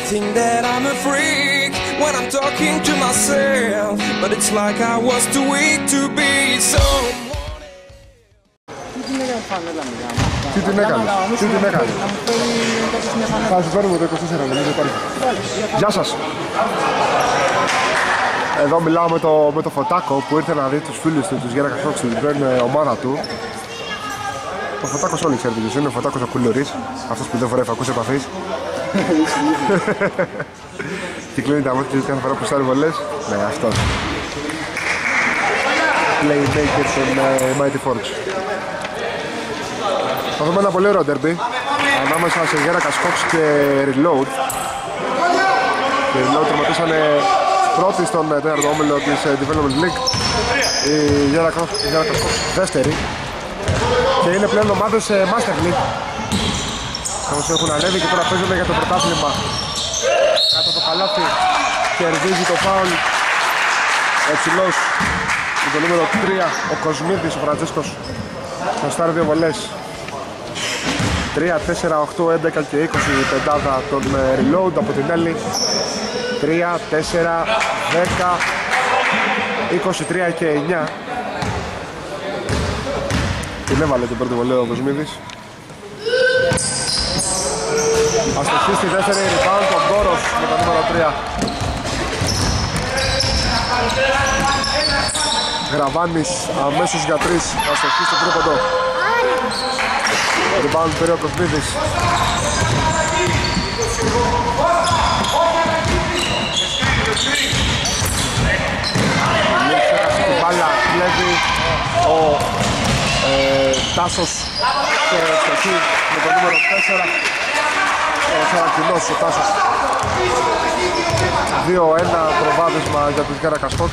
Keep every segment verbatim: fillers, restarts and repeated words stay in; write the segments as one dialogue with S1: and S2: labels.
S1: think that I'm a freak when I'm talking to myself, but it's like I was too weak to be someone.
S2: Τι την έκανες, τι την έκανες. Θα σου φέρουμε το είκοσι τέσσερα, νομίζω υπάρχει. Γεια σας. Εδώ μιλάω με το, με το Φωτάκο που ήρθε να δει τους φίλους του, τους Γιάννα Κασόξη, την πρώην ομάδα του. Ο Φωτάκος όλοι ξέρετε ποιος είναι, ο Φωτάκος ο Κουλουρής, αυτός που δεν φοράει φακούς επαφής. Και κλείνει τα μάτια κάθε φορά που στάρει βολές. Ναι, αυτός. Playmaker των uh, Mighty Forks. Θα δούμε ένα πολύ ωραίο derby ανάμεσα σε Γιάννα Κασόξη και Reload. Οι Reload τερματίσανε πρώτη στον τέταρτο όμιλο της Development League. Η Γιάννα Κασόξη δεύτερη. Και είναι πλέον ομάδες Master League. Όσοι έχουν ανέβει και τώρα παίζουν για το πρωτάθλημα. Κάτω το καλάθι κερδίζει το φάουλ ο ψηλός με το νούμερο τρία, ο Κοσμίδης, ο Φραντζέσκος. Θα στάρει δύο βολές. τρία, τέσσερα, οκτώ, έντεκα και είκοσι η πεντάδα των Reload. Από την άλλη τρία, τέσσερα, δέκα, είκοσι τρία και εννιά. Την έβαλε την πρώτη βολή ο Κοσμίδης. Αστοχή στη δεύτερη, rebound τον Κόρος με το νούμερο τρία. Γραβάνης αμέσως για τρεις, αστοχή στο τρίποντο. Rebound πήρε ο Κοσμίδης. Ξέχασε την μπάλα, κλέβει ο ε, Τάσος και αστοχή με το νούμερο τέσσερα. Ο Σαρακινός, ο Τάσος. δύο ένα προβάδισμα για τους Γιάννα Κασόξη.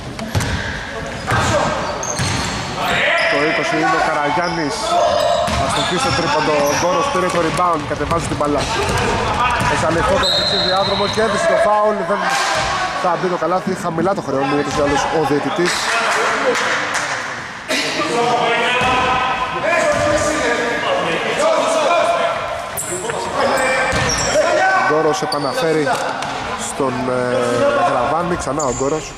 S2: Το είκοσι είναι ο Καραγιάννης. Αστοχή στο τρίποντο. Ο Γκόρος πήρε το rebound, κατεβάζει την μπαλά. Έχει ανοιχτό τον δεξί διάδρομο και έδισε το φάουλ. Δεν θα μπει το καλάθι. Χαμηλά το χρεώνει ούτως ή άλλως ο διαιτητής. Ο Γκόρος επαναφέρει στον ε, Γραβάνη, ξανά ο Γκόρος.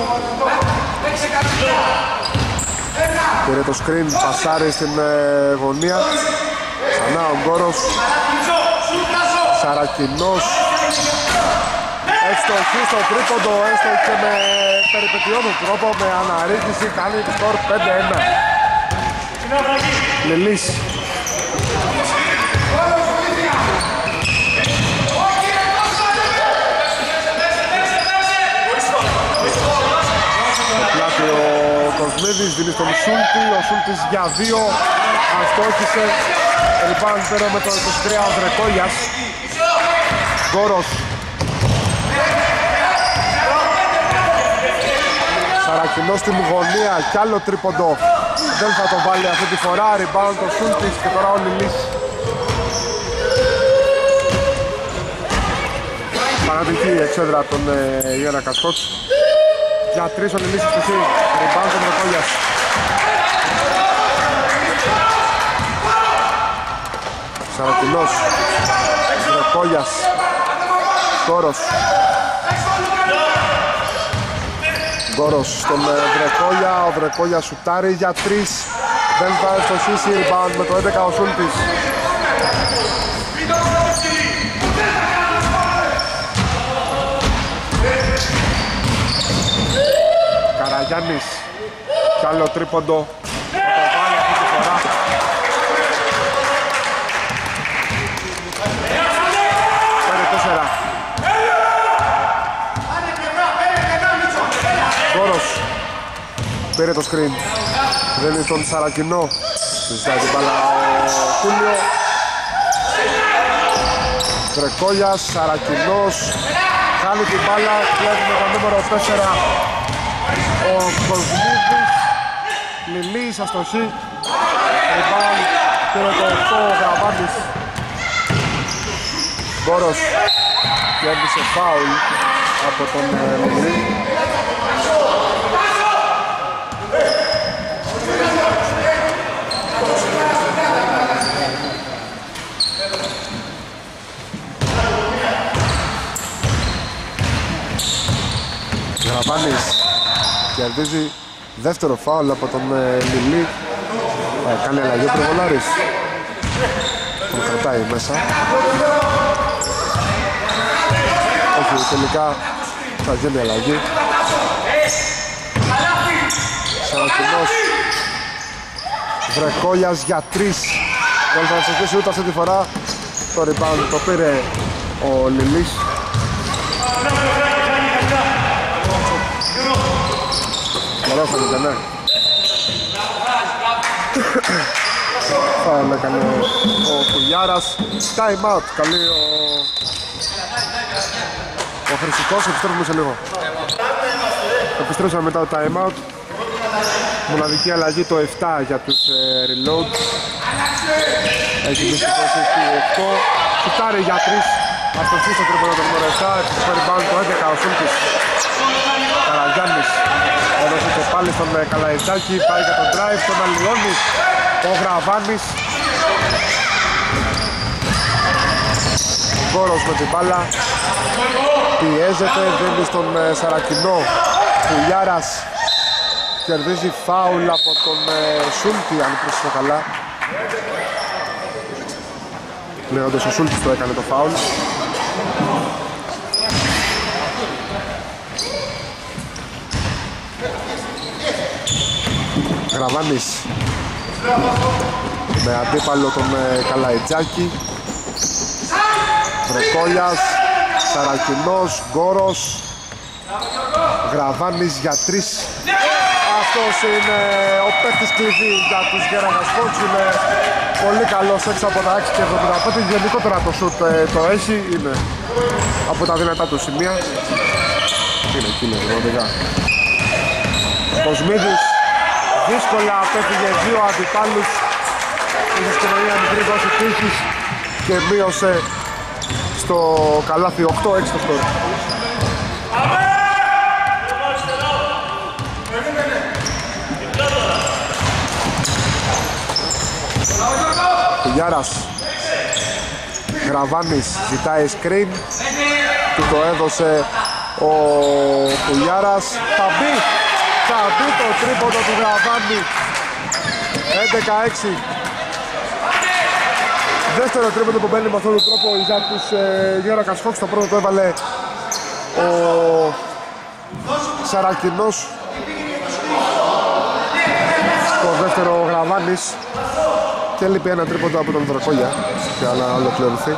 S2: Πήρε το screen, πασάρει στην ε, γωνία. Ξανά ο Γκόρος. Σαρακινός. Ευστοχή στο τρίποντο, έστω και με περιπετειώδη τρόπο, με αναρρύθμιση, κάνει το σκορ πέντε ένα. Λιλής. Ο Κοσμίδης δίνει στον Σούλτη, ο Σούλτης για δύο, αστόχησε. Rebound πέρα με το είκοσι τρία ο Βρεκόγιας. Γκόρος. Σαρακινός στην γωνία, κι άλλο τρίποντο. Δεν θα το βάλει αυτή τη φορά, rebound ο Σούλτης και τώρα ο Λιλής. Παραδική η εξέδρα των ε, Γιάννα Κασόξη. Για τρεις ο Λιλής στη rebound ο Βρεκόγιας. Σαρακινός, Βρεκόγιας, Γκόρος. Γκόρος στον Βρεκόγια, ο Βρεκόγιας σουτάρει για τρεις. Δεν θα ευστοχίσει, rebound με το έντεκα ο Σούλτης. Καραγιάννης, κι άλλο τρίποντο. Θα το βάλει αυτή τη φορά. πέντε τέσσερα. Γκόρος πήρε το screen. Δεν είναι στον Σαρακινό. Συζητάει την μπάλα ο Κούλιο. Βρεκόγιας, Σαρακινός. Κάνει την μπάλα, κλέβει με το νούμερο τέσσερα. Ο Κοσμίδης. Λιλής, αστοχή. Rebound, πήρε το οκτώ ο Γραβάνης. Γκόρος κέρδισε φάουλ από τον Λιλή. Γραβάνης κερδίζει δεύτερο φάουλ από τον Λιλί. ε, Κάνει αλλαγή ο Προβολάρης. Τον κρατάει μέσα. Όχι, τελικά θα γίνει αλλαγή. Σαρακινός Βρεκόλιας για τρεις. Δεν θα εξοχίσει ούτε αυτή τη φορά. Το rebound το πήρε ο Λιλής. Ωραία φαίνεται, ναι. Φάουλ έκανε ο Κουλιάρας. Time out, καλεί ο... ο Χρυσικός, επιστρέφουμε σε λίγο. Επιστρέψαμε μετά το time out. Μοναδική αλλαγή το επτά για τους ε, reload. Έχει δείξει το οκτώ. Σουτάρει για τρεις. Αστοχή στο τρίποντο το νούμερο επτά. Επίσης rebound το έντεκα ο Σούλτης. Καραγιάννης έδωσε το πάλι στον Καλαϊτζάκη. Πάει για τον drive, τον αλλοιώνει ο Γραβάνης. Γκόρος με την μπάλα. Πιέζεται, δίνει στον Σαρακινό. Κουλιάρας κερδίζει φάουλ από τον Σούλτη, αν πρόσεχε καλά. Λέγοντας ο Σούλτης το έκανε το φάουλ. Γραβάνης με αντίπαλο τον Καλαϊτζάκη. Βρεκόλιας, Σαρακινός, Γκόρος. Γραβάνης για τρεις. Αυτός είναι ο παίκτης κλειδί για τους Γεραγασπόντς. Είναι πολύ καλός έξω από τα έξι και εβδομήντα πέντε. Γενικότερα το σουτ το έχει. Είναι από τα δυνατά του σημεία. Είναι εκείνο πραγματικά. Κοσμίδης δύσκολα απέφυγε δύο αντιπάλους. Είχε σκηνωνία μικρή δόση τύχης και μείωσε στο καλάθι οκτώ έξι το σκορ. Κουλιάρας. Γραβάνης ζητάει screen. Του το έδωσε ο Κουλιάρας. Θα μπει. Θα μπει το τρίποντο του Γραβάνη. έντεκα έξι. Δεύτερο τρίποντο που μπαίνει με αυτόν τον τρόπο για τους ε, Γέρακα Hawks. Το πρώτο το έβαλε ο Σαρακινός. Το δεύτερο ο Γραβάνης. Και έλειπε ένα τρίποντο από τον Βρακόλια για να ολοκληρωθεί.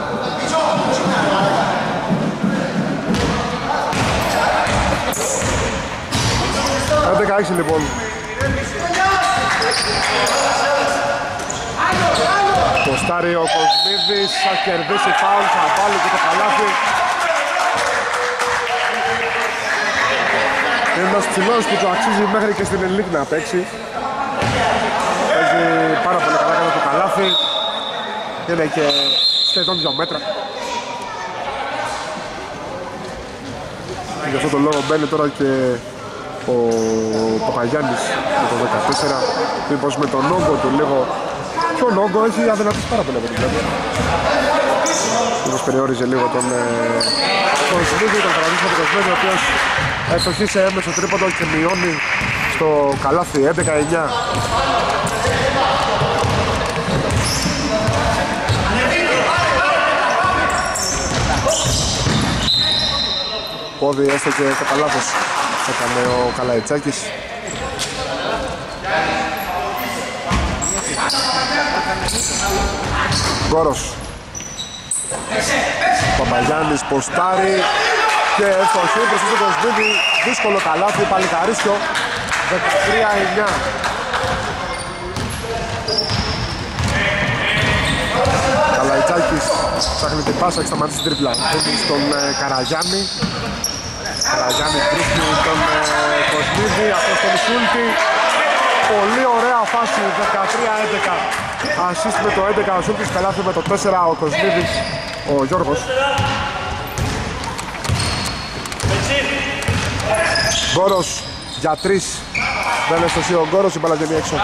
S2: έντεκα έξι λοιπόν. Ποστάρει ο Κοσμίδης, θα κερδίσει φάουλ, θα βάλει και το καλάθι. Είναι ένας ψηλός που του αξίζει μέχρι και στην Ελίκ να παίξει. Παίζει πάρα πολύ καλά κατά το καλάθι. Είναι και σχεδόν δύο μέτρα. Γι' αυτό το λόγο μπαίνει τώρα και ο Παπαγιάννης με το δεκατέσσερα. Μήπως με τον όγκο του λίγο. Τον όγκο έχει αδυνατήσει πάρα πολύ από την πλάτη. Μήπως περιόριζε λίγο τον Κοσμίδη, τον παραδείγμα του Κοσμίδη, ο οποίος ευτοχεί σε έμεσο τρίποντο και μειώνει στο καλάθι έντεκα εννιά. Πόδι έστω και κατά λάθος έκανε ο Καλαϊτσάκης. Γκόρος. Παπαγιάννης ποστάρει και ευτοχή μπροστά στο Κοσμίδη. Δύσκολο καλάθι, παλικαρίσιο. δεκατρία εννιά. Καλαϊτσάκης ψάχνει την πάσα, έχει σταματήσει την τρίπλα. Δίνει στον ε, Καραγιάννη. Καραγιάννη βρίσκει τον ε, Κοσμίδη, αυτός τον Σούλτη. Πολύ ωραία φάση, δεκατρία έντεκα. Ασίστ με το έντεκα ο Σούλτης, καλάθι με το τέσσερα ο Κοσμίδης, ο Γιώργος. Γκόρος για τρεις. Δεν είναι στο ο Γκόρος, η μπάλα βγαίνει έξω.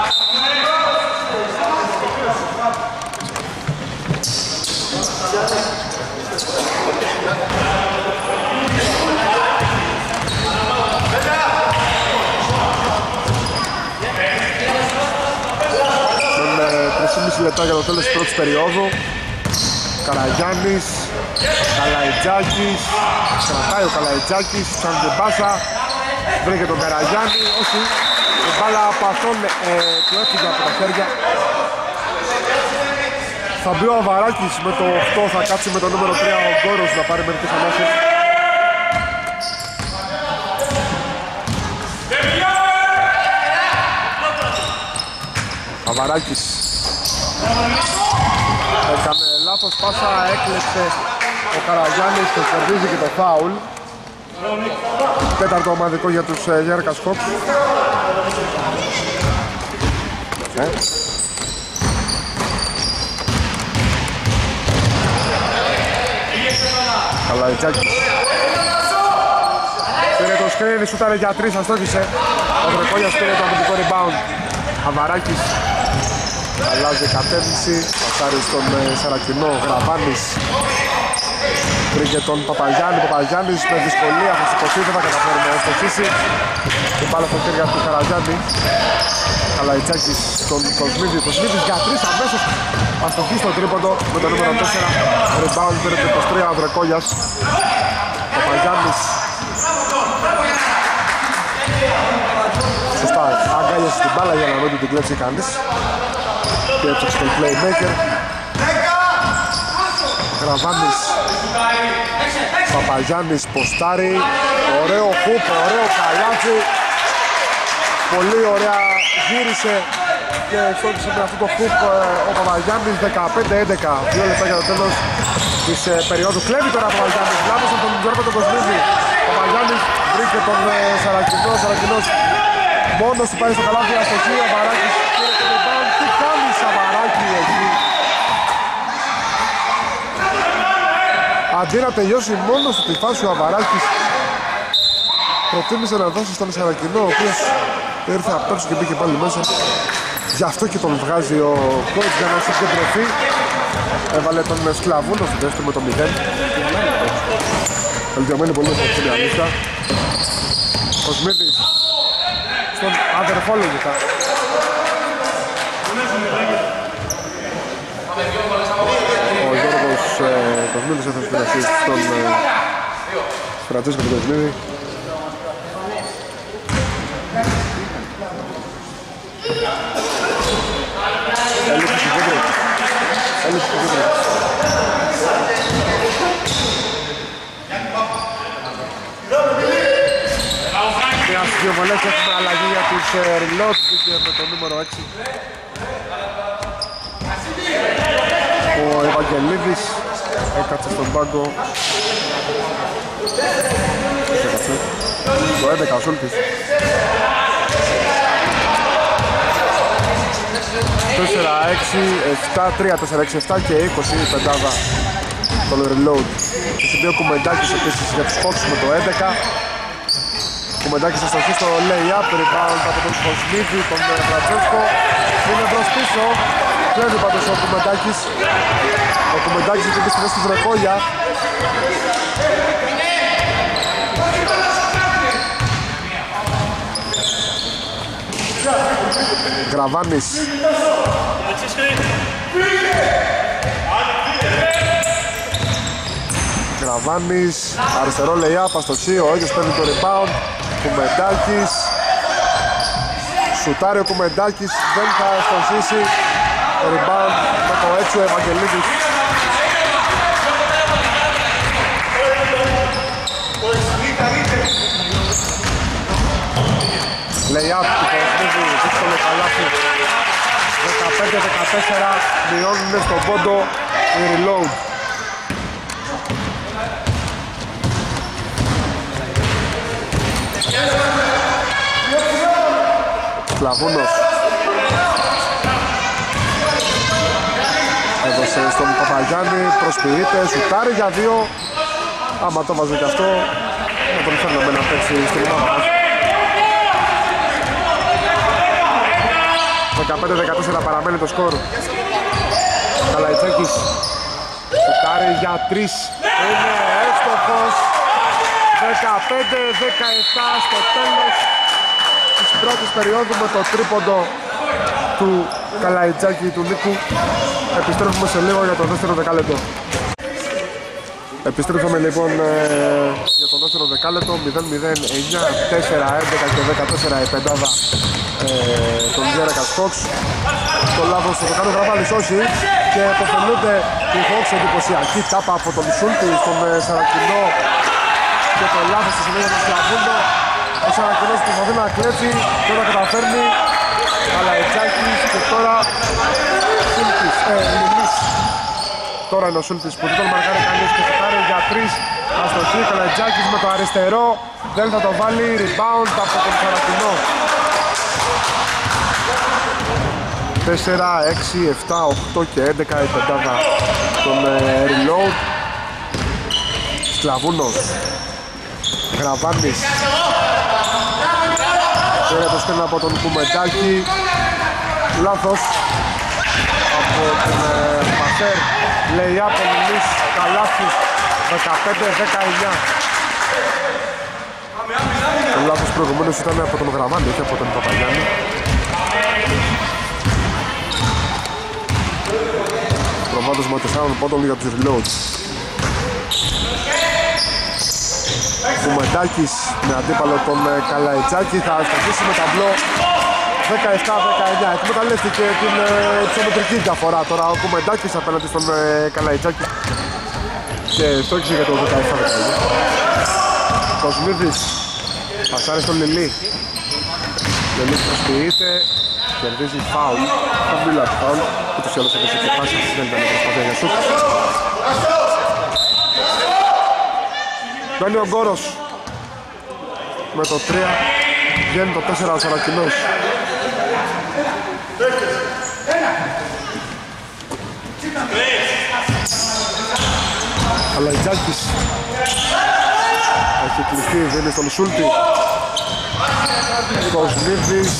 S2: λεπτά για το τέλος της πρώτης περίοδου. Καραγιάννης, Καλαϊτζάκης, κρατάει ο Καλαϊτζάκης, ψάχνει την πάσα, βρήκε τον Καραγιάννη, όχι, η μπάλα από αυτόν ε, του έφυγε από τα χέρια. Θα μπει ο Αβαράκης με το οκτώ, θα κάτσει με το νούμερο τρία ο Γκόρος να πάρει μερικές ανάσες. Αβαράκης έκανε λάθος πάσα, έκλεψε ο Καραγιάννης και κερδίζει και το φάουλ. Τέταρτο ομαδικό για τους ε, Γιάρκα Σκόπ. Ε. Καλαϊτζάκης πήρε το σκρίνι, σούταρε για τρεις, αστόχησε. Ο Βρεκόλιας πήρε το αμυντικό rebound. Αβαράκης αλλάζει κατεύθυνση, πασάρει στον ε, Σαρακινό. Γραβάνης βρήκε τον Παπαγιάννη, Παπαγιάννης με δυσκολία θα σηκωθεί, δεν θα καταφέρει να ευστοχίσει. Και πάλι από τα χέρια του Καραγιάννη. Καλαϊτζάκης στον Κοσμίδη, Κοσμίδης για τρεις αμέσως αστοχή στο τρίποντο με το νούμερο τέσσερα. Rebound πήρε το είκοσι τρία ο Βρεκόλιας. Παπαγιάννης σωστά αγκάλιασε την μπάλα για να μην την κλέψει κανείς και έψαξε τον playmaker. Γραβάνης, Παπαγιάννης ποστάρει, ωραίο χουπ, ωραίο καλάθι, πολύ ωραία γύρισε και εξώθησε με αυτό το χουπ ο Παπαγιάννης. Δεκαπέντε έντεκα, δύο λεπτά για το τέλος της ε, περίοδου. Κλέβει τώρα ο Παπαγιάννης, λάθος από τον Γιώργο τον Κοσμίδη. Ο Παπαγιάννης βρήκε τον ε, Σαρακινό, ο Σαρακινός μόνος του πάει στο καλάθι, αστοχή, ο Βαράκης πήρε το rebound. Τι κάνεις Αβαράκη εκεί? Αντί να τελειώσει μόνος του τη φάση ο Αβαράκης προτίμησε να δώσει στον Σαρακινό, ο οποίος ήρθε απ' έξω και μπήκε πάλι μέσα. Γι' αυτό και τον βγάζει ο coach για να συγκεντρωθεί. Έβαλε τον Σκλαβούνο στο δεύτερο με το μηδέν. Βελτιωμένη πολύ από την αλήθεια. Κοσμίδης στον αδερφό λογικά. Ο Γιώργος ε, Κοσμίδης έφερε στην ασίστ στον ε, Φραντζέσκο του Κοσμίδη. Έλειψε στην κέντρο. Έλειψε στην κέντρο. Και στις δύο βολές έχουμε αλλαγή για τους Reload. Μπήκε με το νούμερο έξι ο Ευαγγελίδης, έκατσε στον πάγκο. Το έντεκα ο Σούλτης. τέσσερα έξι επτά τρία τέσσερα έξι επτά και είκοσι πεντάδα το Reload. Και σε δύο Κουμεντάκης επίσης για τους Fox με το έντεκα. Κουμεντάκης θα σταθεί στο lay-up, rebound από τον Κοσμίδη, τον Φραντσέσκο. Είναι μπρος πίσω, κλέβει πάντως ο Κουμεντάκης. Ο Κουμεντάκης έχει μπει στη θέση του Βρεκόλια. Γραβάνης. Γραβάνης, αριστερό lay-up, αστοχή, ο ίδιος παίρνει το rebound. Κουμεντάκης. Σουτάρει ο Κουμεντάκης, δεν θα αστοχίσει. Rebound με το έξω ο Ευαγγελίδης. Lay-up του Κοσμίδη, δύσκολο καλάθι. δεκαπέντε δεκατέσσερα, μειώνουν στον πόντο η Reload. Σκλαβούνος έδωσε στον Παπαγιάννη, προσποιείται, σουτάρει για δύο. Άμα το βάζει και αυτό, να τον φέρναμε να παίξει στην ομάδα μας. δεκαπέντε δεκατέσσερα παραμένει το σκορ. Καλαϊτσάκης σουτάρει για τρεις, είναι εύστοχος. Δεκαπέντε δεκαεπτά στο τέλος της πρώτης περίοδου με το τρίποντο του Καλαϊτζάκη του Νίκου. Επιστρέφουμε σε λίγο για το δεύτερο δεκάλεπτο. Επιστρέφαμε λοιπόν ε, για το δεύτερο δεκάλεπτο. Μηδέν μηδέν, εννιά, τέσσερα, έντεκα και δεκατέσσερα η πεντάδα ε, των Γέρακας Hawks. Το λάθος θα το κάνει ο Γραβάλης, όχι, και υποφελούνται οι Hawks. Εντυπωσιακή τάπα από τον Σούλτη στον ε, Σαρακινό και το λάθος στη συνέχεια του Σλαβούνο. Ο Σαρακινός προσπαθεί να κλέψει και όταν καταφέρνει Καλαϊτζάκης και τώρα Σούλτης, ε, Λιμής. Τώρα είναι ο Σούλτης που δεν τον μαρκάρει κανείς και σουτάρει για τρεις. Αστοχή, Καλαϊτζάκης με το αριστερό δεν θα το βάλει, rebound από τον Σαρακινό. τέσσερα, έξι, επτά, οκτώ και έντεκα η πεντάδα των ε, reload. Σκλαβούνος, Γραβάνης. Τώρα το στέλνει από τον Κουμεντάκη. Λάθος από τον ε, Πατέρ. Λέει από Λουλής, καλάθι, δεκαπέντε δεκαεννιά. Το λάθος προηγουμένως ήταν από τον Γραβάνη, όχι από τον Παπαγιάννη. Προβάδισμα τεσσάρων πόντων για τους reload. Κουμεντάκης με αντίπαλο τον Καλαϊτζάκη θα αστοχίσει με ταμπλό δεκαεπτά δεκαεννιά. Εκμεταλλεύτηκε την ψωμετρική διαφορά τώρα ο Κουμεντάκης απέναντι στον Καλαϊτζάκη και στόχισε για το δεκαεπτά δεκαεννιά. Κοσμίδης πασάρει στον Λιλί. Λιλί προσποιείται, κερδίζει φάουλ, χαμηλά του φάουλ, ούτως ή άλλως έπαιξε και πάση, δεν ήταν προσπαθία για σουτ. Μπαίνει ο Γκόρος με το τρία, βγαίνει το τέσσερα ο Σαρακινός. Καλαϊτζάκης έχει κλειστεί, δίνει στον Σούλτη. Κοσμίδης,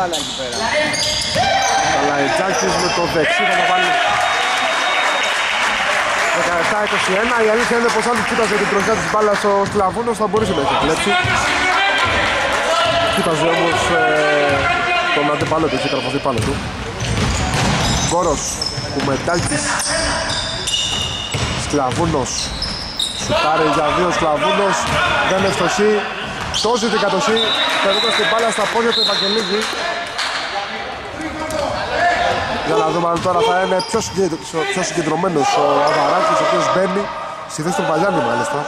S2: Καλαϊτζάκης με το δεξί θα το βάλει. δεκαεπτά είκοσι ένα. Η αλήθεια είναι πως αν κοίταζε την τροχιά της μπάλας ο Σκλαβούνος θα μπορούσε να έχει κλέψει. Κοίταζε όμως ε, τον αντίπαλο του, έχει καρφωθεί πάνω του. Γκόρος, Κουμεντάκης, Σκλαβούνος. Σουτάρει για δύο Σκλαβούνος, δεν ευστοχεί. Σώζει την κατοχή, περνώντας την μπάλα στα πόδια του Ευαγγελίδη. Για να δούμε αν τώρα θα είναι πιο, συγκεντρω... πιο συγκεντρωμένος ο Αβαράκης, ο οποίος μπαίνει στη θέση του Βαλιάννη μάλιστα.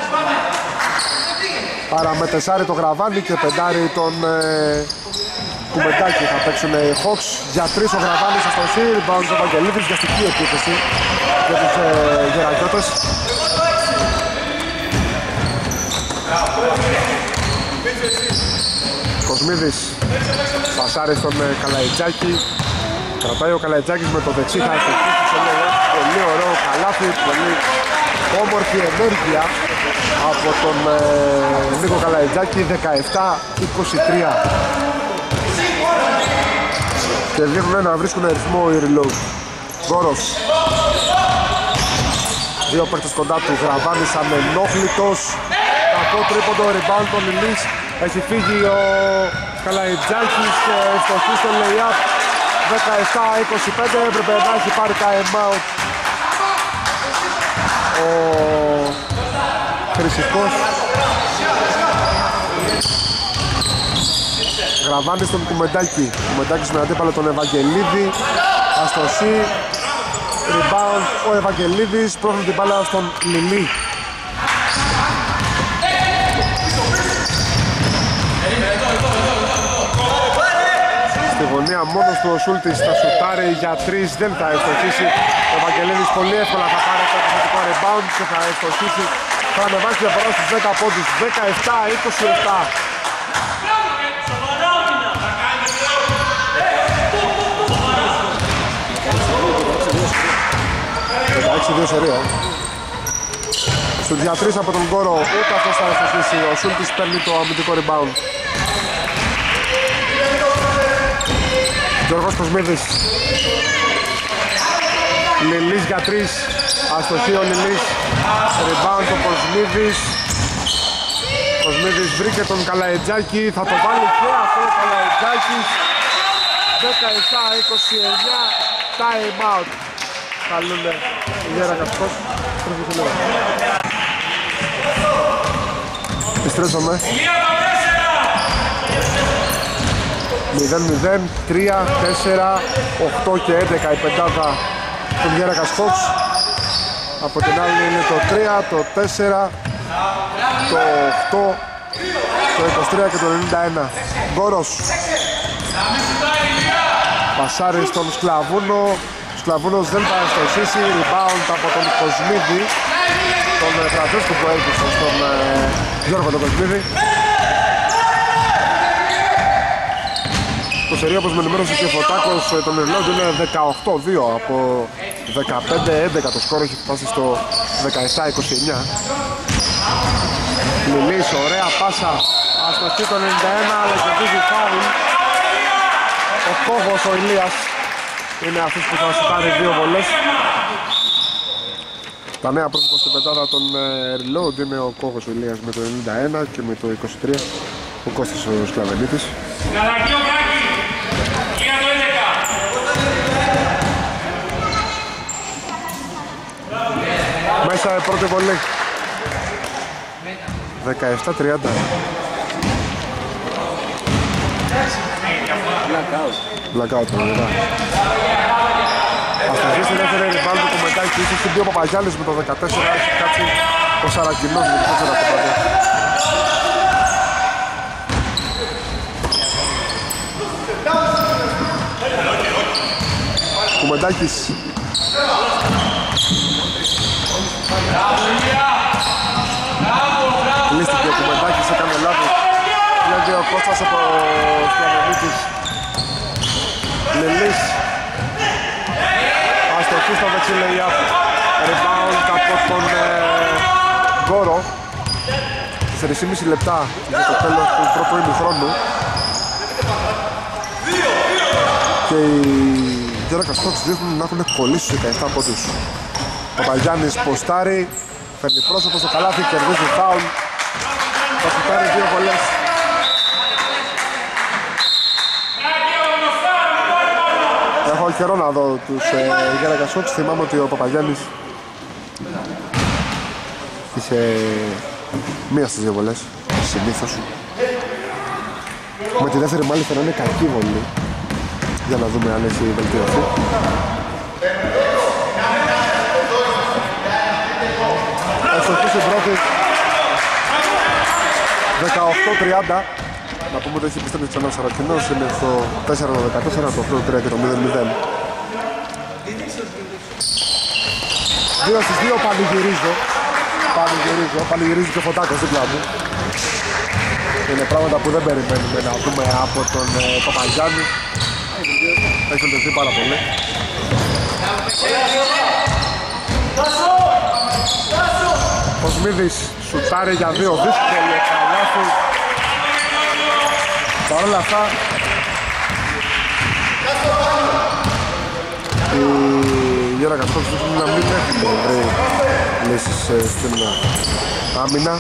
S2: Άρα με τεσάρι το Γραβάνι και πεντάρι τον ε, Κουμεντάκη θα παίξουν οι Hawks. Για τρεις ο Γραβάνης αστοχή, rebound ο Βαγγελίδης, βιαστική επίθεση για τους ε, γερακιώτες. Κοσμίδης πασάρει στον ε, Καλαϊτζάκη. Κρατάει ο Καλαϊτζάκης με το δεξί, θα ευτυχίσει σε λίγο. Πολύ ωραίο καλάθι, πολύ όμορφη ενέργεια από τον ε, Νίκο Καλαϊτζάκη. Δεκαεπτά είκοσι τρία. Και δείχνουν να βρίσκουν ρυθμό οι reload. Γκόρος. Δύο παίκτες κοντά του, Γραβάνης ανενόχλητος. Κακό τρίποντο, rebound τον Λιλής. Έχει φύγει ο Καλαϊτζάκης, ευστοχή στο lay-up. δεκαεπτά είκοσι πέντε, έπρεπε να έχει πάρει time out ο Χρυσικός. Γραβάνης στον Κουμεντάκη. Κουμεντάκης με αντίπαλο τον Ευαγγελίδη. Αστοχή, rebound ο Ευαγγελίδης, πρόχνει την μπάλα στον Λιλί. Στη γωνία μόνος του ο Σούλτης θα σουτάρει για τρεις, δεν θα ευστοχίσει. Ο Ευαγγελίδης πολύ εύκολα θα πάρει το επιθετικό rebound και θα ευστοχίσει. Θα ανεβάσει διαφορά στους δέκα πόντους, δεκαεπτά είκοσι επτά. δεκαέξι δύο σερία. Στους δια τρεις από τον Γκόρο, ούτε αυτός θα ευστοχίσει. Ο Σούλτης παίρνει το αμυντικό rebound. Γιώργος Κοσμίδης. Λιλής για τρεις. Αστοχή ο Λιλής. Rebound ο Κοσμίδης. Κοσμίδης βρήκε τον Καλαϊτζάκη. Θα το βάλει και αυτό ο Καλαϊτζάκης. δεκαεπτά είκοσι εννιά, time out. Καλούνε η Γέρα Κασκός. Επιστρέψαμε. μηδέν μηδέν, τρία, τέσσερα, οκτώ και έντεκα η πεντάδα των Γέρα Κασκός. Από την άλλη είναι το τρία, το τέσσερα, το οκτώ, το είκοσι τρία και το ενενήντα ένα. Γκόρος. Πασάρι στον Σκλαβούνο. Ο Σκλαβούνος δεν πάει στο Σίση. Rebound από τον Κοσμίδη. Τον Φραντζέσκο που έλπισε στον ε, Γιώργο τον Κοσμίδη. Το σερί, όπως με ενημέρωσε και ο Φωτάκος, τον Ερλόντ είναι δεκαοκτώ δύο από δεκαπέντε έντεκα. Το σκορ έχει φτάσει στο δεκαεπτά είκοσι εννιά. Λιλής, ωραία πάσα. Αστοχή το ενενήντα ένα, αλλά κερδίζει φάουλ. Ο Κόβος, ο Ηλίας, είναι αυτός που θα σουτάρει δύο βολές. Τα νέα πρόσωπα στην πεντάδα των Reload είναι ο Κόβος, ο Ηλίας με το ενενήντα ένα και με το είκοσι τρία ο Κώστας ο Σκλαβενίτης. Μέσα πρώτη βολή. δεκαεπτά τριάντα. Blackout, βέβαια. Αστοχή στην δεύτερη rebound του Κομμεντάκη. Ίσως και δύο Παπαγιάννης με το δεκατέσσερα. Έχει κάτσει ο Σαρακινός με το τέσσερα κομμάτια. Κομμεντάκης. Λύστηκε ο Κομμεντάκης, έκανε λάθος. Δηλαδή ο Κώστας από Σκλαβενίτης. Λελής. Αστοχή στο δεξί lay-up. Rebound από τον Γκόρο. τέσσερα και μισό λεπτά για το τέλος του πρώτου ημιχρόνου. Και οι Γέρα Κασκόξ δείχνουν να έχουν κολλήσει στους δεκαεπτά πόντους. Ο Παπαγιάννης ποστάρει, φέρνει πρόσωπο στο καλάθι, κερδίζει φάουλ. Θα σουτάρει δύο βολές. Έχω καιρό να δω τους ε, Γέρα Κασκόξ. Θυμάμαι ότι ο Παπαγιάννης είχε μία στις δύο βολές, συνήθως. Με τη δεύτερη μάλιστα να είναι κακή βολή. Για να δούμε αν έχει βελτιωθεί. Αστοχή στην πρώτη. δεκαοκτώ τριάντα. Να πούμε ότι έχει επιστρέψει ξανά ο Σαρακινός. Είναι το τέσσερα δεκατέσσερα, το οκτώ τρία και το μηδέν μηδέν. Δύο στις δύο πανηγυρίζω. Πανηγυρίζω. Πανηγυρίζει και ο Φωτάκος δίπλα μου. Είναι πράγματα που δεν περιμένουμε να δούμε από τον ε, Παπαγιάννη. Έχει βελτιωθεί πάρα πολύ. Ο Σμίδης σουτάρει για δύο δύσκολο καλάθι. Παρ' όλα αυτά η Γέρα Κασκόξ δείχνει να μην έχει βρει λύσεις στην άμυνα.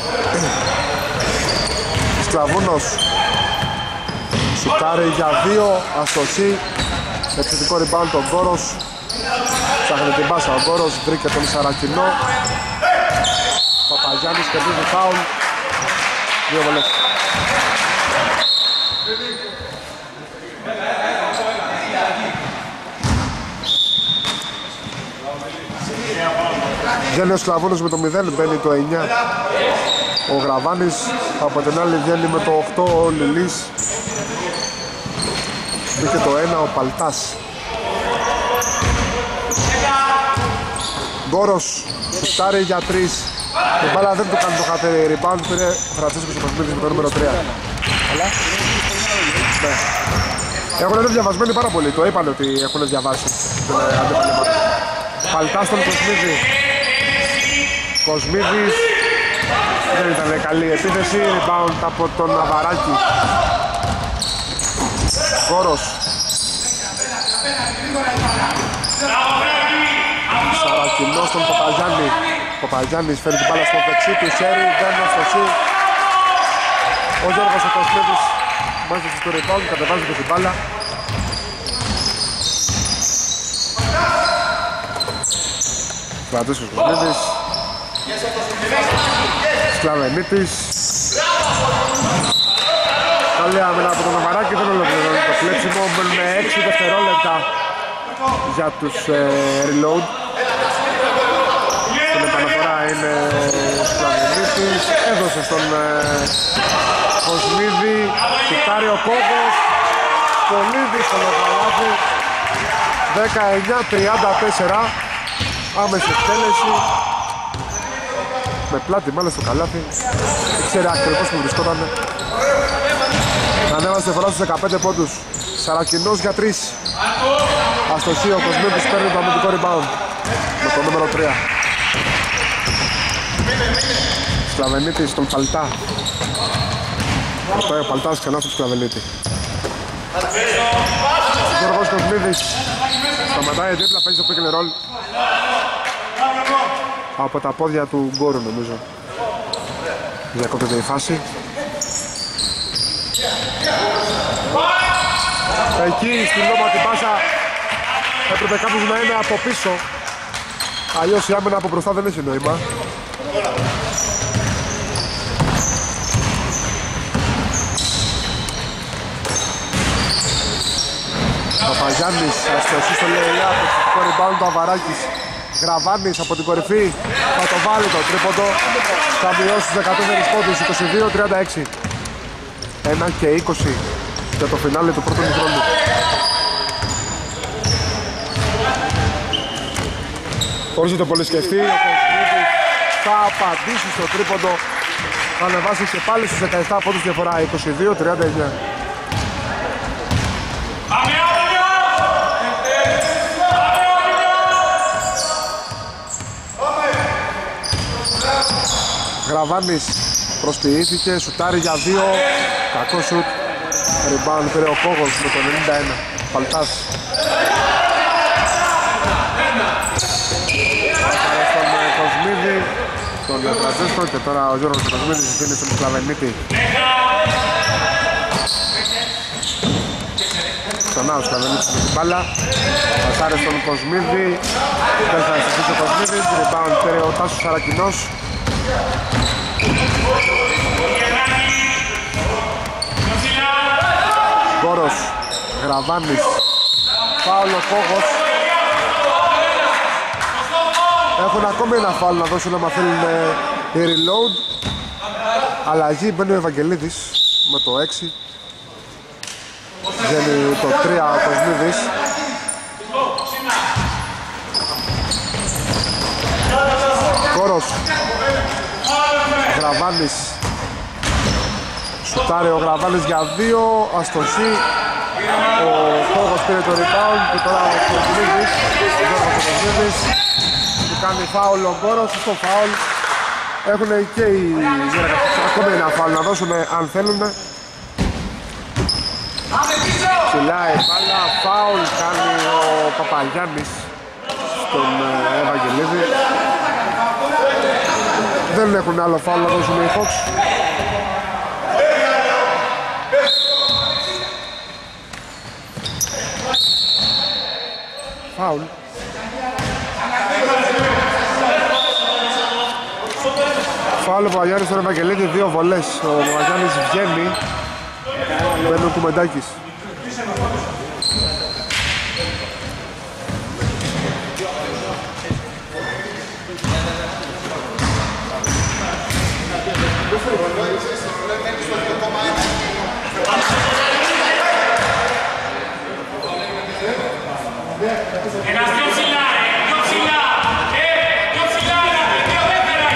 S2: Σκλαβούνος σουτάρει για δύο, αστοχή. Επιθετικό rebound ο Γκόρος. Ψάχνει την πάσα ο Γκόρος, βρήκε τον Σαρακινό. Παπαγιάννης κερδίζει φάουλ. Δύο βολές. Βγαίνει ο Σκλαβούνος με το μηδέν, μπαίνει το εννιά. Ο Γραβάνης, από την άλλη βγαίνει με το οκτώ ο Λιλής. Μπήκε το ένα ο Παλτάς. Γκόρος, σουτάρει για τρεις. Η μπάλα δεν του κάνει το χατέρι rebound, πήρε ο Φραντσέσκος ο Κοσμίδης με το νούμερο τρία. Αλλά, ναι. Έχουν είναι διαβασμένοι πάρα πολύ, το είπαν ότι έχουν διαβάσει τον αντίπαλο. Παλτάς στον Κοσμίδη. Κοσμίδης. Δεν ήταν καλή επίθεση, rebound από τον Ναβαράκη. Κόρος. Σαρακινός στον Παπαγιάννη. Παπαγιάννης φέρνει την μπάλα στο δεξί του χέρι, δεν είναι αστοχή. Ο Γιώργος ο Κοσμίδης μάζεψε στο rebound, κατεβάζει και την μπάλα. Φραντζέσκος Κοσμίδης. Σκλαβενίτης. Καλή άμυνα από τον Αμαράκη, δεν ολοκληρώνει το κλέψιμο. Μένουν έξι δευτερόλεπτα για τους ε, reload. Στην επαναφορά είναι ο Σκλαβενίτης. Έδωσε στον ε, Κοσμίδη. Κοιτάρει ο Κόβος. Πολύ δύσκολο καλάθι. δεκαεννιά τριάντα τέσσερα. Άμεση εκτέλεση. Με πλάτη μάλλον στο καλάθι. Δεν ξέρει ακριβώς που βρισκόταν. Ανέβασε φορά στους δεκαπέντε πόντους. Σαρακινός για τρεις. Αστοχή, ο Κοσμίδης παίρνει το αμυντικό rebound με το νούμερο τρία. Σκλαβενίτης στον Παλτά. Αυτό ο Παλτάς ξανά στον Σκλαβενίτη. Ο Γιώργος Κοσμίδης σταματάει η τρίπλα, παίζει το pick and roll από τα πόδια του Γκόρου, νομίζω. Διακόπτεται η φάση. Εκεί στην λόμπα την πάσα έπρεπε κάποιος να είναι από πίσω, αλλιώς η άμυνα από μπροστά δεν έχει νόημα. Παπαγιάννης αστοχή στο Λεϊά, το rebound του Αβαράκης. Γραβάνης από την κορυφή, θα το βάλει το τρίποντο, θα μειώσει στους δεκατέσσερα πόντους, είκοσι δύο τριάντα έξι. ένα και είκοσι για το φινάλε του πρώτου χρόνου. Χωρίς να το πολύ σκεφτεί, ο Κοσμίδης θα απαντήσει στο τρίποντο, θα ανεβάσει και πάλι στους δεκαεπτά πόντους διαφορά, είκοσι δύο τριάντα εννιά. Γραβάνης προσποιήθηκε, σουτάρει για δύο, κακό σουτ. Rebound πήρε ο Κόγος με το ενενήντα ένα. Παλτάς. Άρα στον Κοσμίδη, τον Φραντζέσκο, και τώρα ο Γιώργος Κοσμίδης δίνει στον Σκλαβενίτη. Ξανά ο Σκλαβενίτης με την μπάλα. Πασάρει στον Κοσμίδη, δεν θα αισθηθεί ο Κοσμίδης. Rebound πήρε ο Τάσος Σαρακινός. Κόρος, Γραβάνης, φάουλ ο Κόγος. Έχουν ακόμη ένα φάουλ να δώσουν άμα θέλουν η reload. Αλλαγή, μπαίνει ο Ευαγγελίδης με το έξι. Βγαίνει το τρία ο Κοσμίδης. Κόρος, Γραβάνης. Σουτάρει ο Γραβάνης για δύο, αστοχή. Ο Κόγος πήρε το rebound και τώρα ο Κοσμίδης, ο Γιώργος Κοσμίδης, που κάνει φάουλ ο Κόρος, στο φάουλ. Έχουν και οι γυναίκες ακόμη ένα φάουλ να δώσουν αν θέλουν. Ψηλάει μπάλα, φάουλ κάνει ο Παπαγιάννης στον Ευαγγελίδη. Δεν έχουν άλλο φάουλ να δώσουν οι Hawks. Φάουλ. Φάουλ ο Παπαγιάννης στον Ευαγγελίδη, δύο βολές. Ο Παπαγιάννης βγαίνει, μπαίνει ο Κουμεντάκης.
S3: Ένας πιο ψηλά, πιο ψηλά, πιο ψηλά, πιο δεύτερα.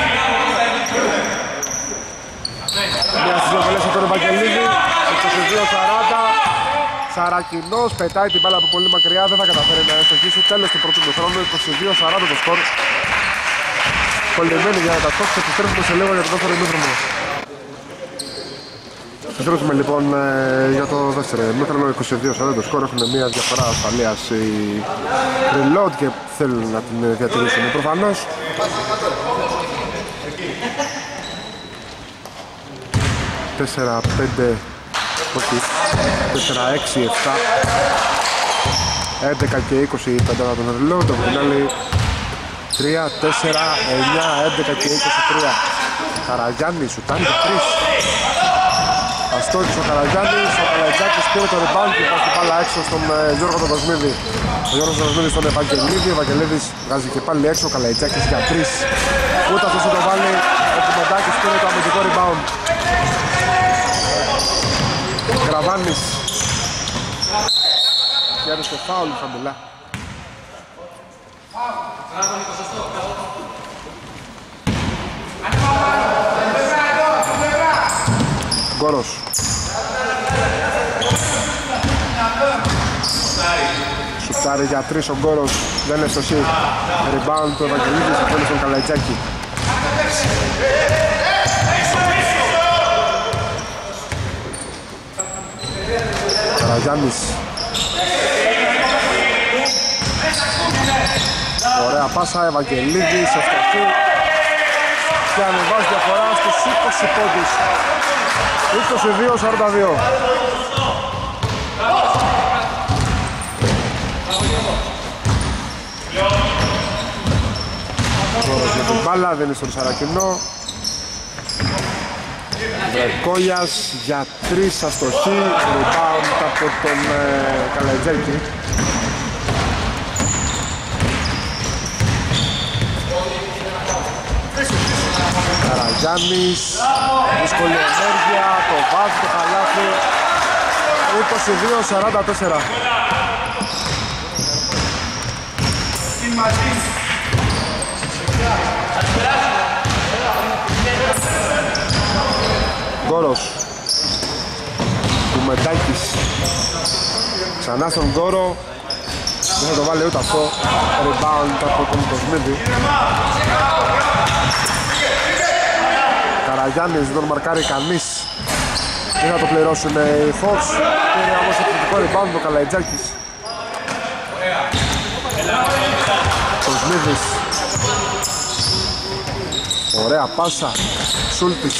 S2: Μια στις δύο βολές από τον Ευαγγελίδη, είκοσι δύο σαράντα. Σαρακινός πετάει την μπάλα από πολύ μακριά, δεν θα καταφέρει να ευστοχίσει. Τέλος του πρώτου χρόνου, είκοσι δύο σαράντα το σκορ. Κολλημένοι για τα Hawks, επιστρέφουμε σε λίγο για το δεύτερο ημίχρονο. Επιστρέφουμε λοιπόν για το δεύτερο ημίχρονο, είκοσι δύο σαράντα το σκορ. Έχουν μια διαφορά ασφαλείας οι reload και θέλουν να την διατηρήσουν προφανώς. τέσσερα πέντε, όχι, τέσσερα έξι επτά, έντεκα και είκοσι πέντε από τον reload. Από την άλλη τρία, τέσσερα, εννιά, έντεκα και είκοσι τρία. Καραγιάννης, σουτάνει και τρεις. Αστόκης ο Καραγιάννης, ο Καλαϊτζάκης πήρε το rebound και πάει την μπάλα έξω στον ε, Γιώργο τον Κοσμίδη. Ο Γιώργος τον Κοσμίδη στον Ευαγγελίδη, ο Ευαγγελίδης βγάζει και πάλι έξω, ο Καλαϊτζάκης για τρεις. Ούτε αυτός το βάλει, ο Κουμεντάκης πήρε το αμυντικό rebound. Γραβάνης και έδωσε φάουλ χαμηλά. Γκόρος. Σουτάρει για τρεις ο Γκόρος, δεν είναι στο σιρ. Rebound του Ευαγγελίδης, αφήνει στον Καλαϊτζάκη. Καραγιάννης. Ωραία πάσα, Ευαγγελίδης, ευστοχή και ανεβάζει διαφορά στους είκοσι πόντους. είκοσι δύο σαράντα δύο. Τώρα για την μπάλα, δεν είναι στον Σαρακινό. Βρεκόλιας για τρεις αστοχή, rebound από τον ε, Καλαϊτζάκη. Καραγιάννης, δύσκολη ενέργεια, το βάζει το χαλάθι. είκοσι δύο σαράντα τέσσερα. Γκόρος, Κουμεντάκης, ξανά στον Γκόρο, δεν θα το βάλει ούτε αυτό, rebound από τον Κοσμίδη. Καραγιάννης, δεν τον μαρκάρει κανείς, δεν θα το πληρώσουν οι Fox, πήρε όμως επιθετικό rebound το Καλαϊτζάκης. Κοσμίδης, ωραία πάσα, Σούλτης.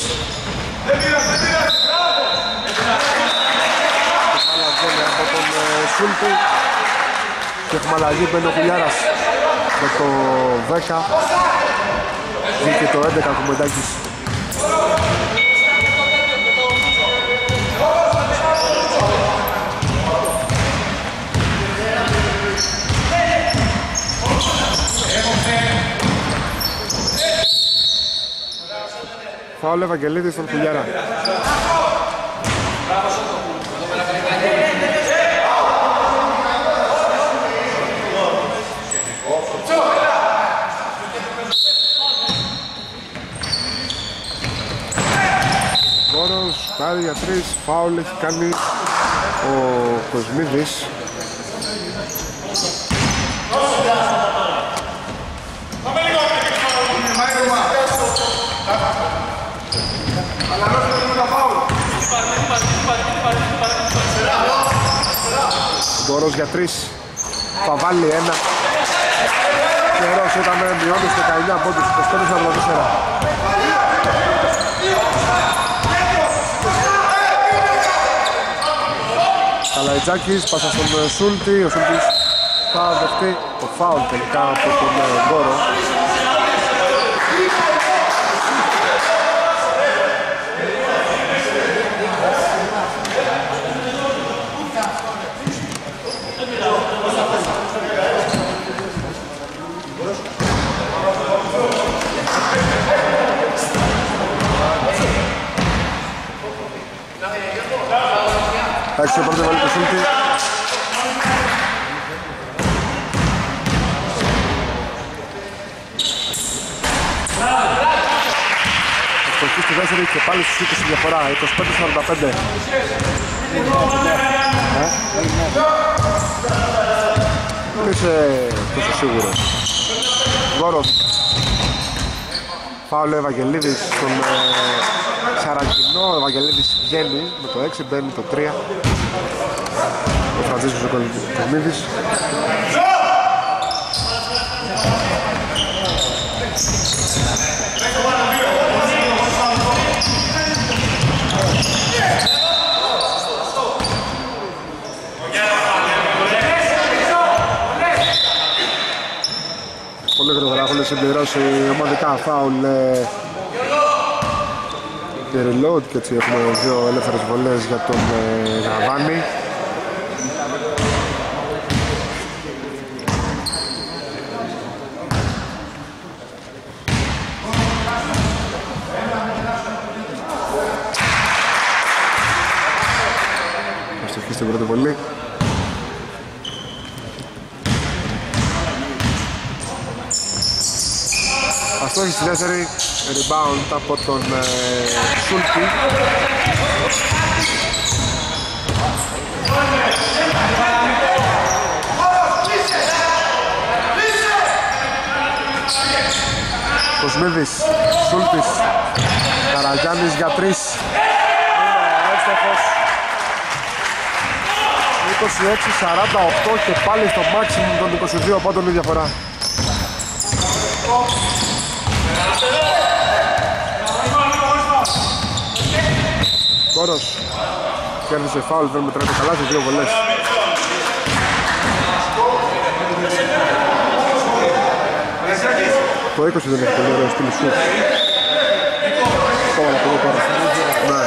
S2: Από τον Σούλτη και έχουμε αλλαγή, μπαίνει ο Κουλιάρας με το δέκα, βγήκε το έντεκα Κουμεντάκης. Φάουλ Ευαγγελίδη στον Κουλιάρα. Γκόρος, πάρει για τρεις, φάουλ έχει κάνει ο Κοσμίδης. Γκόρος για τρεις, θα βάλει ένα. Καιρός όταν μειώνει στο δεκαεννιά πόντους, είκοσι πέντε σαράντα τέσσερα. Καλαϊτζάκης, πάσα στον Σούλτη, ο Σούλτης θα δεχτεί το φάουλ τελικά από τον Γκόρο. Εντάξει, ο πρώτο βάλει το Σούλτη. Ευτοχή στη δεύτερη και πάλι στους είκοσι διαφορά, είκοσι πέντε σαράντα πέντε. Δεν είσαι τόσο σίγουρος. Γόρος. Φάουλ Ευαγγελίδης στον Σαρακινό, ο Ευαγγελίδης βγαίνει με το έξι, μπαίνει το τρία. Ο Φραντζίσκος ο Κοσμίδης. Πολύ γρήγορα, όλες συμπληρώσει ομαδικά φάουλ και reload και έτσι έχουμε δύο ελεύθερες βολές για τον Γαβάνη. Αστοχή στην πρώτη βολή. Αστόχη στη δεύτερη, rebound από τον ε, Σούλτη. Κοσμίδης, Σούλτης, Καραγιάννης για τρεις. Είναι εύστοχος. είκοσι έξι σαράντα οκτώ και πάλι στο maximum των είκοσι δύο πόντων η διαφορά. Κόρος κέρδισε φάουλ, δεν μετράει καλά σε δύο βολές. Το είκοσι δεν έχει πολύ ωραίο στυλ σουτ. Ακόμα να πω τώρα. Ναι.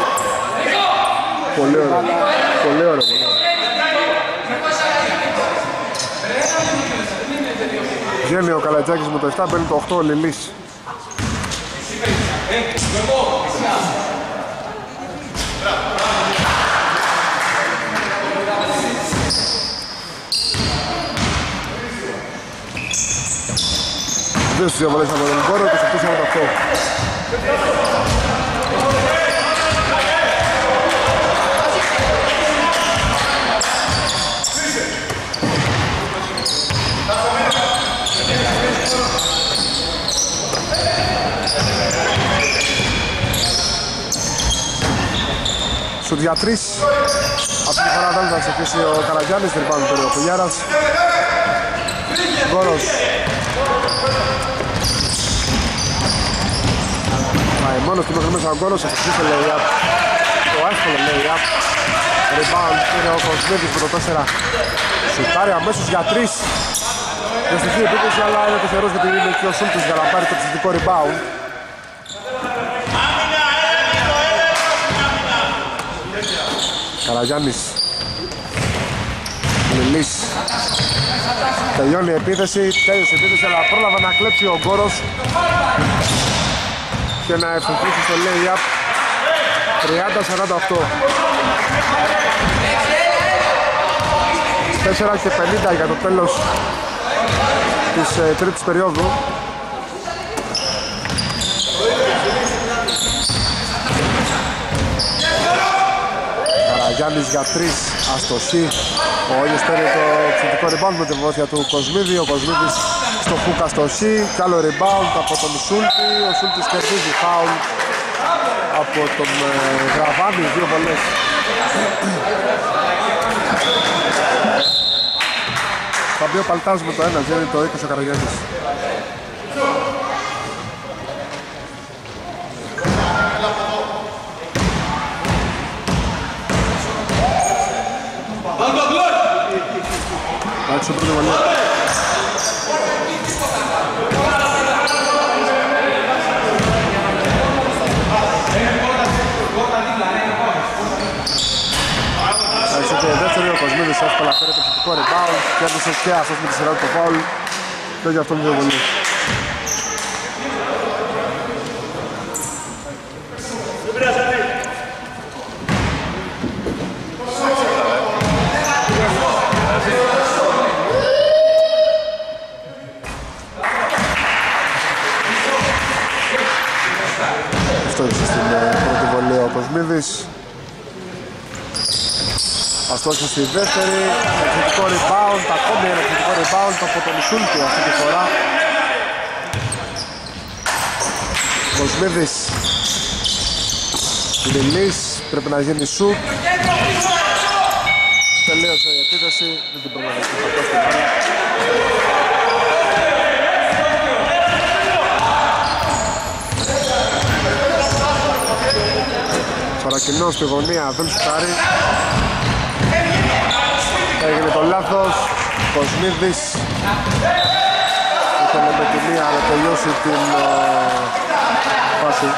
S2: Πολύ ωραίο. Πολύ ωραίο. Βγαίνει ο Καλατζάκης με το επτά, μπαίνει το οκτώ ο Λιλής. Δύο στις δύο βολές από τον Κόρο, είκοσι οκτώ σαράντα οκτώ. Σουτ για τρεις. Αυτή τη φορά δεν θα ξεκινήσει ο Καραγιάννης, δεν πάνω τώρα ο Κουλιάρας. Γκόρος. Πάει μόνος του μέχρι μέσα ο Γκόρος, θα ξεκινήσει το lay-up. Το εύκολο lay-up. Rebound είναι ο Κοσμίδης με το τέσσερα. Σουτάρει αμέσως για τρεις. Για στοιχεία επίπτωση, αλλά είναι τυχερός γιατί είναι και ο Σούλτης για να πάρει το ψηφικό rebound. Καραγιάννης, Λιλής, τελειώνει η επίθεση, τέλειωσε η επίθεση, αλλά πρόλαβε να κλέψει ο Γκόρος και να ευθυνθήσει στο lay-up. Τριάντα σαράντα οκτώ. τέσσερα και πενήντα για το τέλος της ε, τρίτης περίοδου. Καραγιάννης για τρεις, αστοχή. Ο Όγιος παίρνει το εξαιρετικό rebound με τη βοήθεια του Κοσμίδη. Ο Κοσμίδης στο χουκ αστοχή. Κι άλλο rebound από τον Σούλτη. Ο Σούλτης κερδίζει φάουλ από τον ε, Γραβάνη, δύο βολές. Θα μπει ο Παλτάς με το ένα, βγαίνει το είκοσι ο Καραγιάννης. Άξιο πρώτη βολή. Άξιο και δεύτερη, ο Κοσμίδης εύκολα πήρε το θετικό rebound. Κέρδισε και αυτός με τη σειρά του το φάουλ. Και για αυτόν δύο βολή. Κοσμίδης. Αστόχησε στη δεύτερη, εξαιρετικό rebound, ακόμη ένα εξαιρετικό rebound από τον Σούλτη αυτή τη φορά. Κοσμίδης. Λιλής, πρέπει να γίνει σουτ. Τελείωσε η επίθεση, δεν την προγραμματική φακό στην μπάλα. Σαρακινός στη γωνία, δεν σουτάρει. Έγινε το λάθος. Κοσμίδης. Με τον ήθελε με τη μία να τελειώσει την uh, φάση.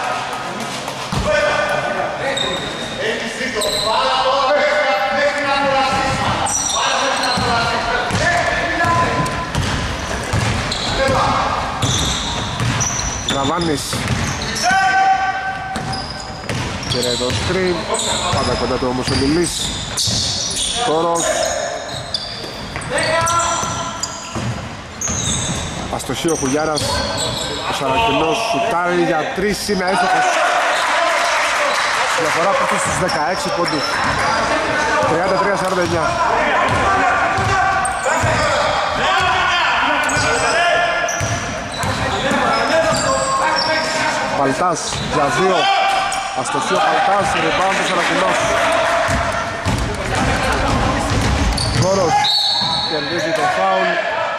S2: Γραβάνης πήρε το screen, πάντα κοντά του όμως ο Λιλής. Τόρος αστοχή ο Χουλιάρας, ο Σαρακινός σουτάρει για τρεις, είναι έστοχος. Διαφορά πίσω στους δεκαέξι πόντους, τριάντα τρία σαράντα εννιά. Παλτάς για δύο, αστοχή ο Παλτάς, rebound ο Σαρακινός. Γόρος κερδίζει το φάουλ.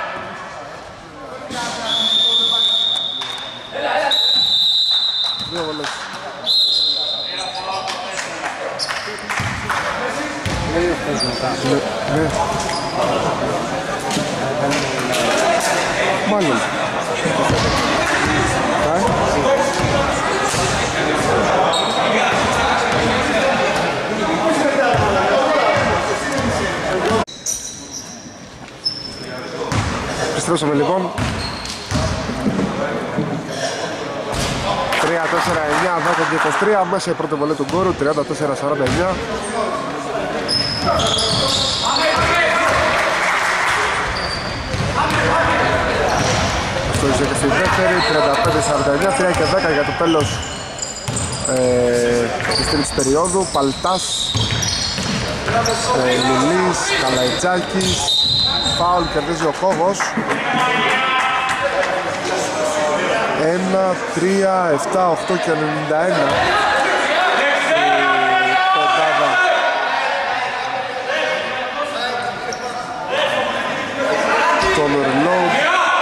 S2: Δύο βολές. Ναι. Μάλλον. Επιστρέψαμε λοιπόν. τρία τέσσερα εννιά δέκα και είκοσι τρία μέσα η πρώτη βολή του Γκόρου, τριάντα τέσσερα σαράντα εννιά. Αυτό είσαι και στη δεύτερη, τριάντα πέντε σαράντα εννιά, τρία και δέκα για το τέλος ε, της τρίτης περίοδου. Παλτάς, ε, Λιλής, Καλαϊτζάκης, φάουλ, κερδίζει ο Κόβος. ένα, τρία, επτά, οκτώ και ενενήντα ένα. Πεντάδα. Τον reload.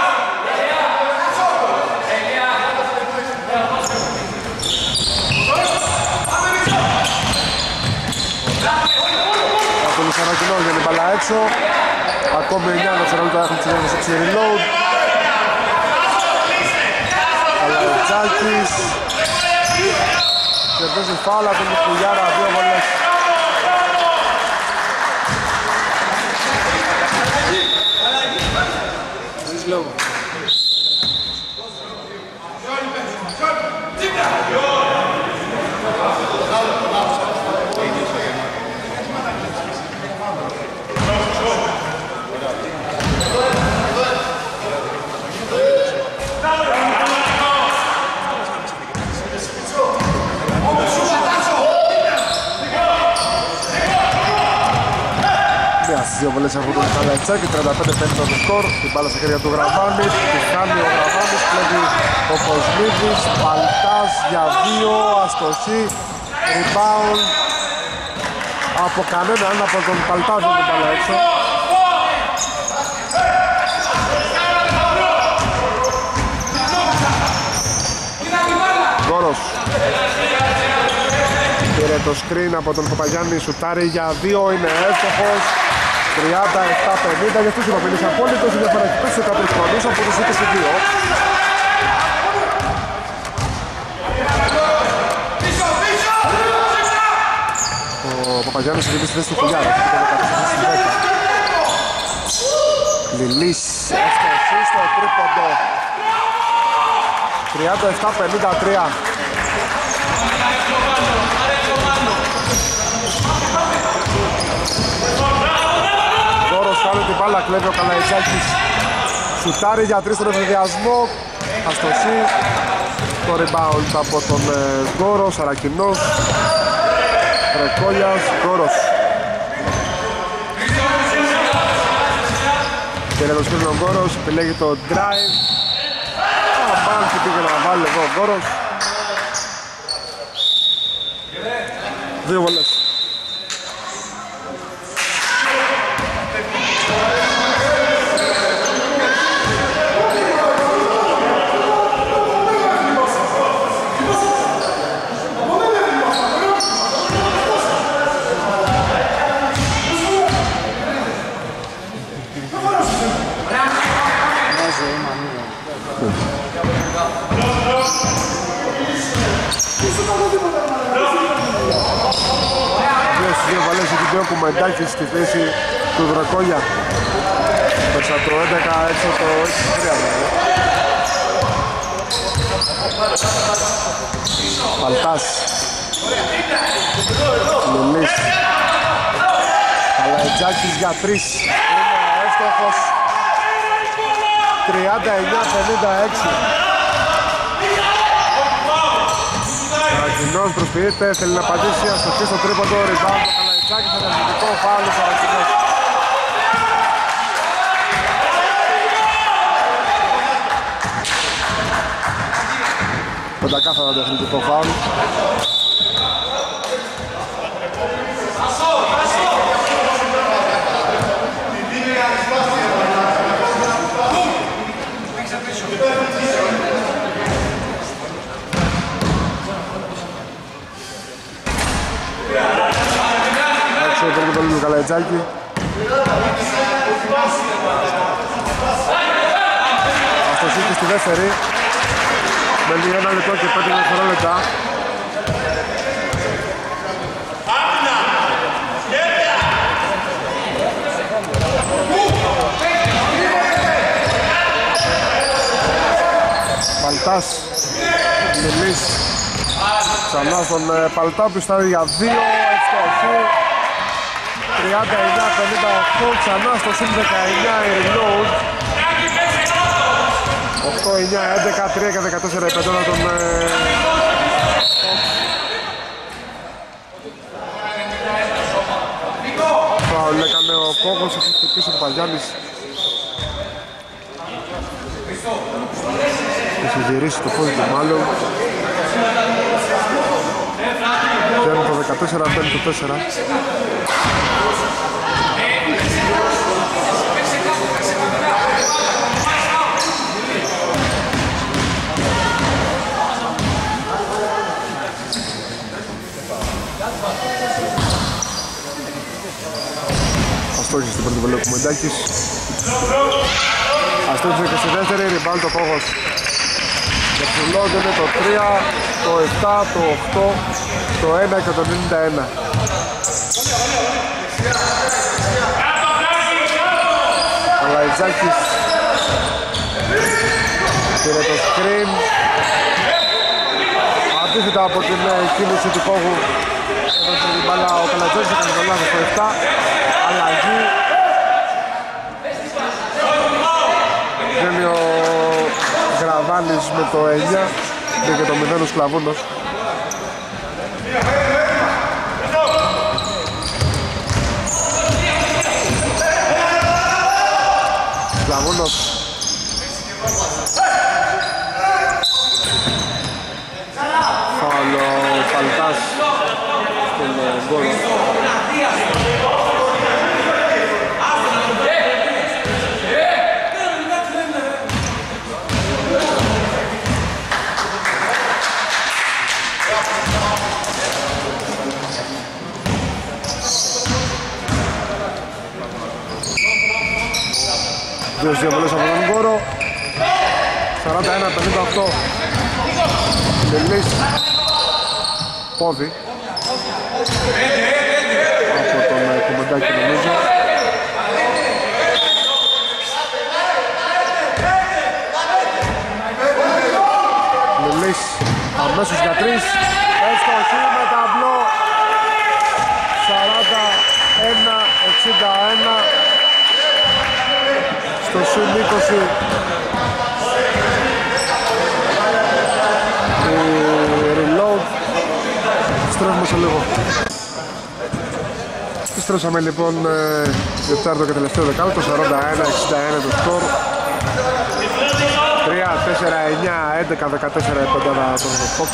S2: Από τον Σαρακινό για την μπαλά έξω. Ακόμη εννιά δευτερόλεπτα έχουν ξεκινήσει reload. Καλαϊτζάκης κερδίζει φάουλα από τον Κουλιάρα, δύο βολές. Δύο βολές από τον Καλαϊτσάκη, τριάντα πέντε πενήντα το σκορ, την μπάλα στα χέρια του Γραβάνη, τη χάνει ο Γραβάνης, κλέβει ο Κοσμίδης, Παλτάς για δύο, αστοχή, rebound από κανέναν, από τον Παλτάζ την μπάλα έξω. Γκόρος πήρε το screen από τον Παπαγιάννη, σουτάρει για δύο, είναι εύστοχος. τριάντα επτά πενήντα, για αυτούς οι παπίλες απόλυτος, η διαφορά έχει πέσει σε κάποιους χρονούς από τους είκοσι δύο. Ο Παπαγιάννης έχει στη θέση του Χουλιάρα, Λιλής, εύστοχη στο τρίποντο, τριάντα επτά πενήντα τρία. Κάνει την μπάλα, κλέβει ο Καλαϊτζάκης, σουτάρει για τρεις στον ευδιασμό, αστοχή, το rebound από τον Γκόρο, Σαρακινός, Ρεκόλιας, Γκόρος. Πήρε το σκρίνο ο Γκόρος, επιλέγει το drive, αμπάν και πήγε να βάλει εδώ ο Γκόρος. Δύο βολές. μπει ο Κουμεντάκης στη θέση του Δρακόγια. Μέσα το έντεκα έξω το έξι τρία. Παλτάς. Λουλής. Καλαϊτζάκης για τρεις. Είναι εύστοχος. τριάντα εννιά πενήντα έξι. Καρακινός προσποιείται, θέλει να πατήσει αστοχή στο τρίποντο, rebound το Καλαϊτζάκης, αναρνητικό φάουλ ο Καρακινός. Πεντακάθαρα το αθλητικό φάουλ. Του Καλαϊτζάκη. Αστοσίκη στη δεύτερη. Μένει ένα λεπτό και πέντε δευτερόλεπτα. Παλτάς. Λιλής. Ξανά στον Παλτά που στάρει για δύο. Ευστοχή. τριάντα εννιά πενήντα οκτώ, ξανά στο συν δεκαεννιά η reload. οκτώ εννιά έντεκα τρία και δεκατέσσερα η πεντώνα των φάουλ έκανε ο Κόκος, έχει χτυπήσει ο Παγιάννης. Έχει γυρίσει το πόδι του μάλλον. Παίρνει το δεκατέσσερα, παίρνει το τέσσερα. Αστόχησε στην πρώτη βολή ο Κουμεντάκης. Αστόχησε και στη δεύτερη, rebound το Κόκος. Δεξιλόντ είναι το τρία, το επτά, το οκτώ, το ένα και το ενενήντα ένα. Καλαϊτζάκης πήρε το screen. Αντίθετα από την κίνηση του Κόκου, έδωσε την μπάλα ο Καλαϊτζάκης, έκανε το λάθος το επτά. Αλλαγή. Βγαίνει ο Γραβάνης με το εννιά και το μηδέν ο Σκλαβούνος. Σκλαβούνος. Φάουλ ο Παλτάς στον γκόλο. Δύο διαβολές από τον Γκόρο. σαράντα ένα πενήντα οκτώ. Λελής. Πόδι. Από τον Κουμεντάκη νομίζω. Λελής. Αμέσως για τρεις. Έστοχη με ταμπλό. σαράντα ένα εξήντα ένα. Στο συν είκοσι η reload. Στρέφουμε σε λίγο. Στρέψαμε λοιπόν δευτάρτο και τελευταίο δεκάλεπτο. Σαράντα ένα εξήντα ένα το σκορ. Τρία τέσσερα εννιά έντεκα δεκατέσσερα η πεντάδα των Fox.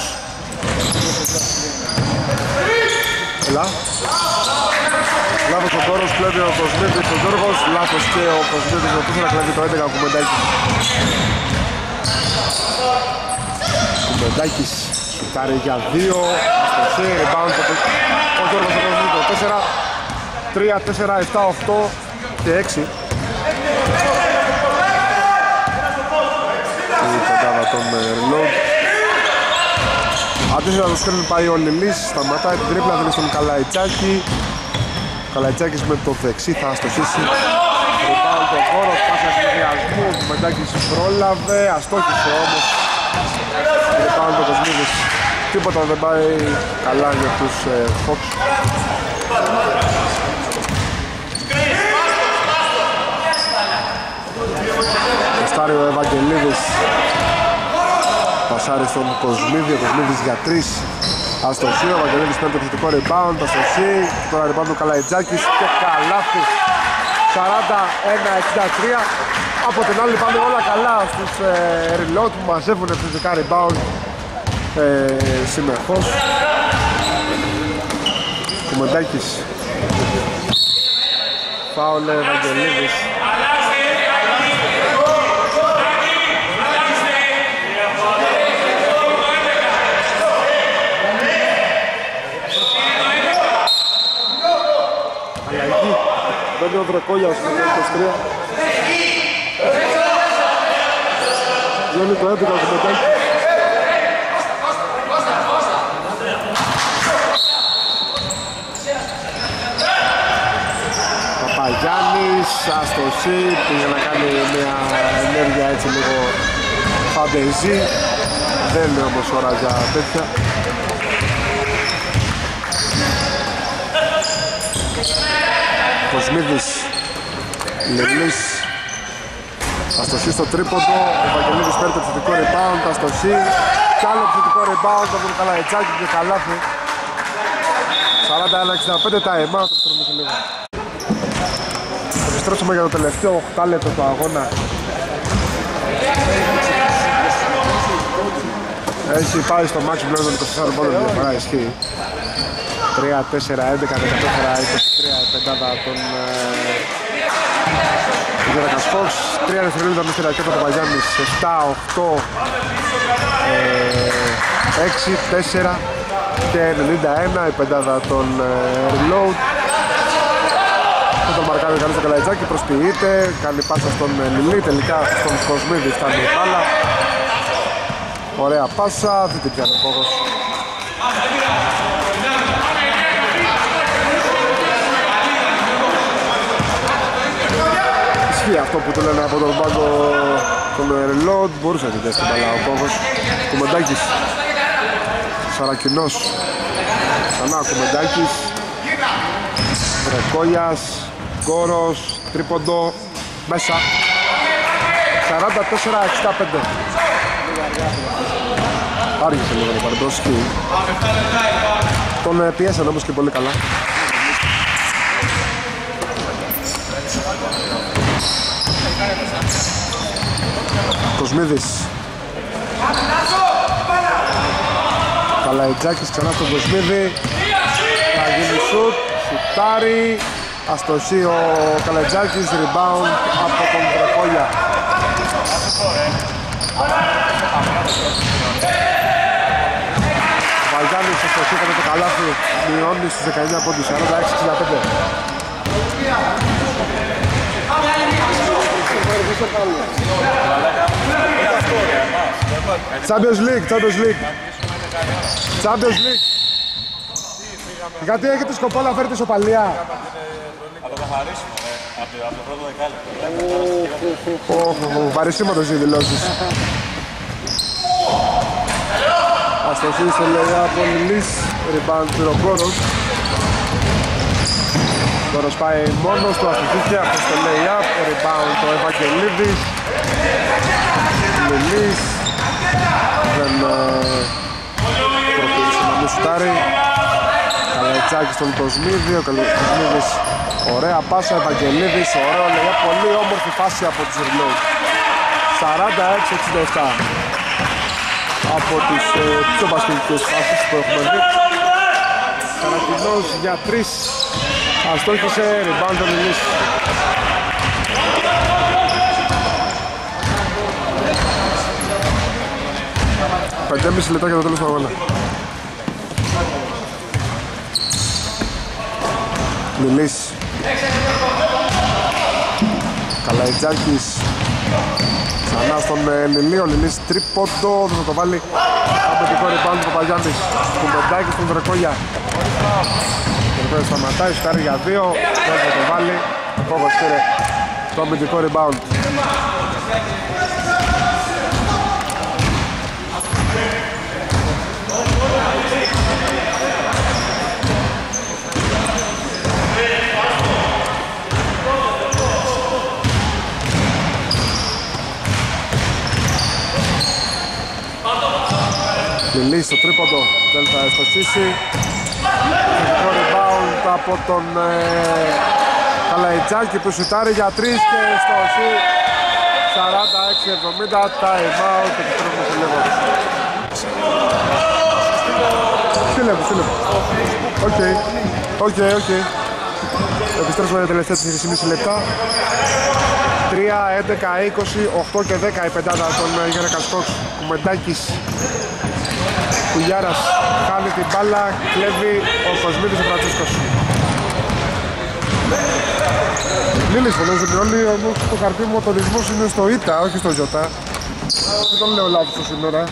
S2: Έλα. Λάθος ο Κόρος, κλέβει ο Κοσμίδης ο Γιώργος. Λάθος και ο Κοσμίδης ο Τούχερα, κλέβει το έντεκα ο Κουμεντάκης. Κουμεντάκης σουτάρει για δύο. Αστοχή, rebound ο Γιώργος ο Κοσμίδης το τέσσερα. τρία τέσσερα επτά οκτώ και έξι. Η πεντάδα των reload. Αντίθετα το σκριν πάει ο Λιλής, σταματάει την τρίπλα, δίνει στον Καλαϊτζάκη. Καλαϊτζάκης με το δεξί θα αστοχίσει. Rebound το Κόρος, πάσα συνδυασμού. Ο Κουμεντάκης πρόλαβε, αστόχησε όμως. Rebound το Κοσμίδης. Τίποτα δεν πάει καλά για τους ε, Fox. Στάρει ο Ευαγγελίδης. Πασάρει στον Κοσμίδη, ο Κοσμίδης για τρεις. Αστοχή, ο Ευαγγελίδης παίρνει το επιθετικό rebound, αστοχή. Τώρα rebound του Καλαϊτζάκης και καλάθι. σαράντα ένα εξήντα τρία. Από την άλλη πάνε όλα καλά στους ε, reload που μαζεύουν φυσικά rebound ε, συνεχώς. Κουμεντάκης. Φάουλε Ευαγγελίδης. Παίρνει ο Δρακόλιας με το είκοσι τρία. Βγαίνει το έντεκα του Κουμεντάκη. Παπαγιάννης, αστοχή, πήγε να κάνει μια ενέργεια έτσι λίγο φαντεζή. Δεν είναι όμως ώρα για τέτοια. Κοσμίδης, Λελής, αστοχή στο τρίποντο, ο Βαγγελίδης παίρνει το επιθετικό rebound, αστοχή, κι άλλο επιθετικό rebound από τον Καλαϊτζάκη και καλάθι. σαράντα ένα εξήντα πέντε time out, επιστρέφουμε σε λίγο. Επιστρέψαμε για το τελευταίο οκτάλεπτο του αγώνα. Έχει πάει στο μάξι πλέον των είκοσι τέσσερα πόντων, διαφορά ισχύει. τρία τέσσερα έντεκα δεκατέσσερα είκοσι τρία η πεντάδα των Γερακας Fox. τρία δευτερόλεπτα με στηρακέτα του Παπαγιάννης. επτά οκτώ έξι τέσσερα και ενενήντα ένα η πεντάδα των Reload. Με τον μαρκάρει κανείς το Καλαϊτζάκη, προσποιείται, κάνει πάσα στον Λιλί, τελικά στον Κοσμίδη φτάνει η μπάλα. Ωραία πάσα, δεν την πιάνει ο Κόκος. Ισχύει αυτό που το λένε από τον πάγκο τον Reload, μπορούσε να την πιάσει την μπάλα ο Κόκος. Κουμεντάκης, Σαρακινός, ξανά ο Κουμεντάκης, Βρεκόλιας, Γκόρος, τρίποντο, μέσα. σαράντα τέσσερα εξήντα πέντε. Άργησε λίγο να παρεντώσει. Τον πιέσαν όμως και πολύ καλά. Κοσμίδης. Καλαϊτζάκης ξανά στον Κοσμίδη. Θα γίνει σουτ, σουτάρει. Αστοχή ο Καλαϊτζάκης, rebound από τον Βρεκόλια. Ο Βαγιάννης αστοχή κατά το καλάθι, μειώνει στους δεκαεννιά πόντους, σαράντα έξι εξήντα πέντε. Champions League, Champions League. Champions League. Γιατί έχετε σκοπό να φέρετε ισοπαλία?
S4: Θα το καθαρίσουμε, ρε, από το πρώτο δεκάλεπτο.
S2: Οχ, βαρισίματος οι δηλώσεις. Αστοχή στο λέει από Λιλής, rebound πυροκόρος. Κόρος πάει μόνος του, αστοχήθηκε, αυτό στο lay-up, rebound το Ευαγγελίδης. Λιλής δεν προτείνει να μην σουτάρει. Καλαϊτζάκης στον Κοσμίδη, ο Κοσμίδης ωραία πάσα, Ευαγγελίδης, ωραίο lay-up, πολύ όμορφη φάση από τους Reload. σαράντα έξι εξήντα επτά από τις ε, πιο βασιλικές φάσεις που έχουμε δει. Καρακινός για τρεις. Αστόχησε, rebound ο Λιλής. πέντε και μισό λεπτά για το τέλος του αγώνα. Λιλής. Καλαϊτζάκης. Ξανά στον Λιλή, ο Λιλής τρίποντο, δεν θα το βάλει. Απαιτικό rebound του Παπαγιάννης. Κουμπεντάκης στον Βρεκόλια. Περπέρι σταματάει, σουτάρει για δύο, δεν θα το βάλει. Ο Κόκος πήρε το αμυντικό rebound. Λιλής στο τρίποντο, δεν θα εστοχίσει. Το rebound από τον ε, Καλαϊτζάκη που σουτάρει για τρεις και στοχή. Σαράντα έξι εβδομήντα, time out και επιστρέφουμε σε λίγο. Στείλε μου, στείλε μου. Οκ, οκ, οκ. Επιστρέφουμε για τελευταία τέσσερα και μισό λεπτά. τρία, έντεκα, είκοσι, οκτώ και δέκα η πεντάδα των Γιάννη Κασκόξ. Κουμεντάκης, Κουλιάρας χάνει την μπάλα, κλέβει ο Κοσμίδης ο Φραντσίσκος. Λίλης φωνάζουν όλοι, όμως το χαρτί μου ο τονισμός είναι στο ΙΤΑ, όχι στο Ι. Δεν τον λέω λάθος σήμερα.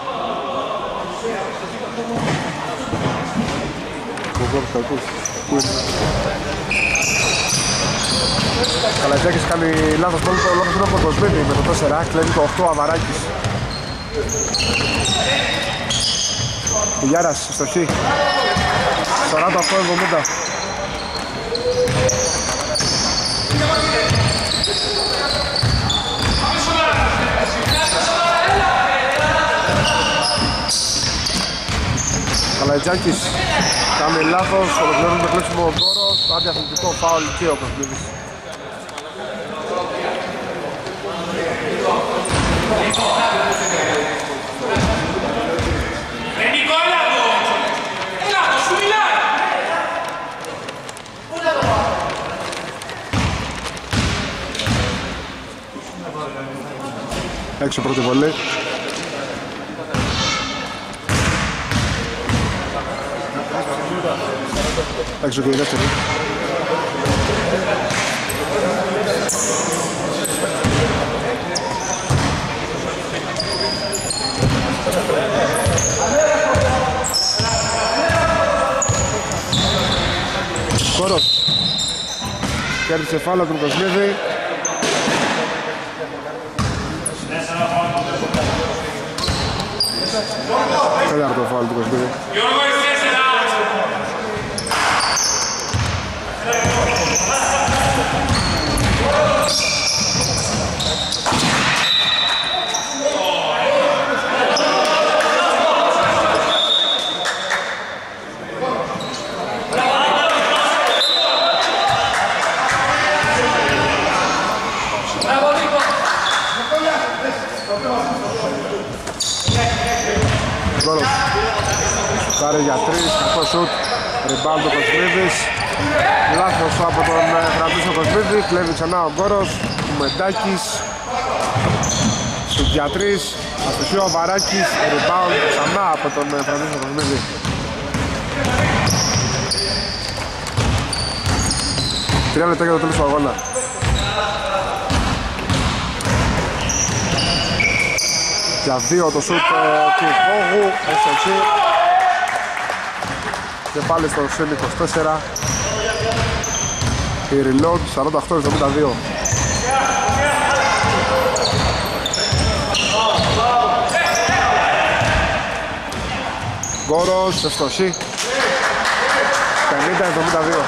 S2: Καλατζάκης κάνει λάθος πόλη, το λάθος είναι από τον Κοσμίδη με το τέσσερα, κλέβει το οκτώ Αβαράκης. Κουλιάρας στο χ, σαράντα οκτώ εβδομήντα. Καλαϊτζάκης κάνει λάθος, ολοκληρώνει το κλέψιμο ο Γκόρος, αντιαθλητικό φάουλ και ο Κοσμίδης. Έξω πρώτη βολή. Έξω και η δεύτερη. Κόρος. Κέρδισε φάουλ από τον Κοσμίδη. Τέταρτο φάουλ του Κοσμίδη. Πάρε για τρεις, κακό σουτ, rebound ο Κοσμίδης. Λάθος από τον Φραντσίσκο Κοσμίδη, κλέβει ξανά ο Γκόρος, ο Μεντάκης. Σουτ για τρεις, αστοχή ο Βαράκης, rebound ξανά από τον Φραντσίσκο Κοσμίδη. Τρία λεπτά για το τέλος του αγώνα. Για δύο το σουτ του Βόγου, αστοχή. Και πάλι στο συν είκοσι τέσσερα. Η reload σαράντα οκτώ εβδομήντα δύο. Γκόρος, ευστοχή. πενήντα εβδομήντα δύο.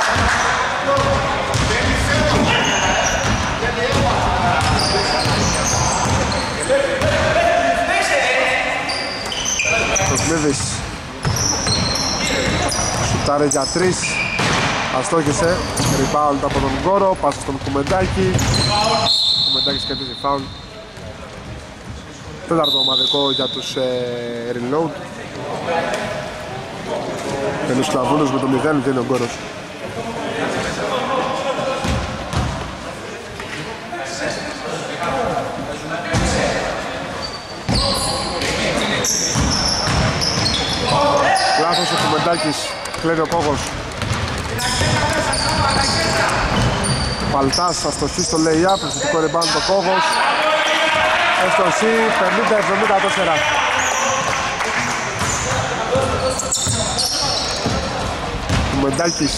S2: Κοσμίδης σουτάρε για τρεις, αστόχησε, rebound από τον Γκόρο, πάσα στον Κουμεντάκη. Κουμεντάκης κερδίζει φάουλ. Τέταρτο ομαδικό για τους ε, reload. Τέλος Κλαβούνος με το μηδέν δίνει ο Γκόρος. Λάθος ο Κουμεντάκης, κλέβει ο Κόκος. Παλτάς αστοχή στο lay-up, πληθυντικό rebound το Κόκος. Αστοχή πενήντα εβδομήντα τέσσερα. Κουμεντάκης.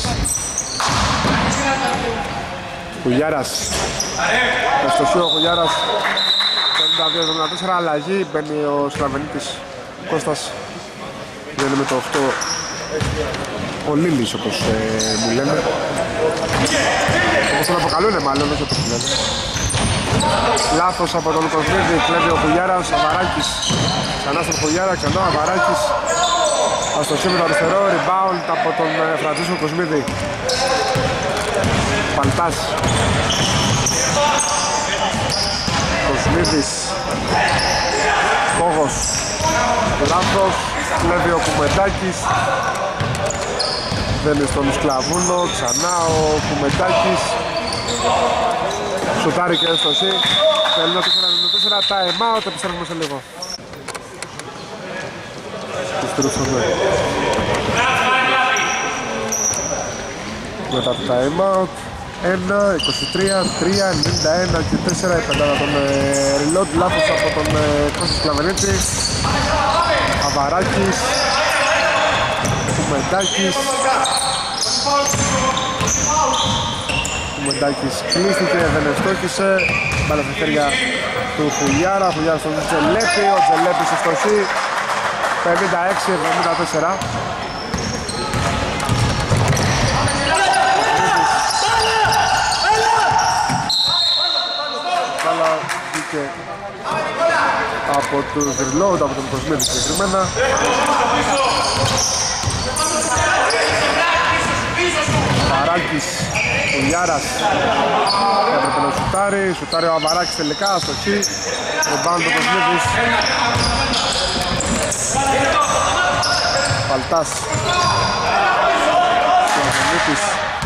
S2: Χουγιάρας. Αστοσίου ο Χουγιάρας. πενήντα δύο εβδομήντα τέσσερα, αλλαγή. Μπαίνει ο Σλαβενίτης Κώστας. Βγαίνει με το οκτώ ο Λίλης, όπως ε, μου λένε. Όπως τον αποκαλούνε μάλλον, όχι όπως μου λένε. Λάθος από τον Κοσμίδη, κλέβει ο Χουγιάρας, Αβαράκης. Ξανά στον Χουγιάρα, ξανά ο Αβαράκης. Αστοσίου με το αριστερό, rebound από τον ε, Φραντζίσκο Κοσμίδη. Παλτάς. Κοσμίδης. Κόγος. Λάθος. Κλέβει ο Κουμεντάκης. Δένει στον Σκλαβούνο. Ξανά ο Κουμεντάκης. Σουτάρει και έστωση. Θέλει τέσσερα τέσσερα. Time out. Επιστρέφουμε σε λίγο. Επιστρέφουμε. Μετά το time out. ένα, είκοσι τρία, τρία, ενενήντα ένα και τέσσερα. Η πεντάδα των reload. Λάθος από τον Κώστα Σκλαβενίτη. Αβαράκης. Κουμεντάκης. Κουμεντάκης κλείστηκε, δεν ευστόχησε. Μπάλα στα χέρια του Χουλιάρα. Χουλιάρα στον Τζελέπη. Ο Τζελέπης ευστοχή. πενήντα έξι εβδομήντα τέσσερα. Μπάλα βγήκε από τους reload, από τον Κοσμίδη συγκεκριμένα. Αβαράκης, Χουλιάρας έπρεπε να σουτάρει, σουτάρει ο Αβαράκης τελικά, αστοχή. Ρομπάουν τον Κοσμίδης. Παλτάς. Κοσμίδης.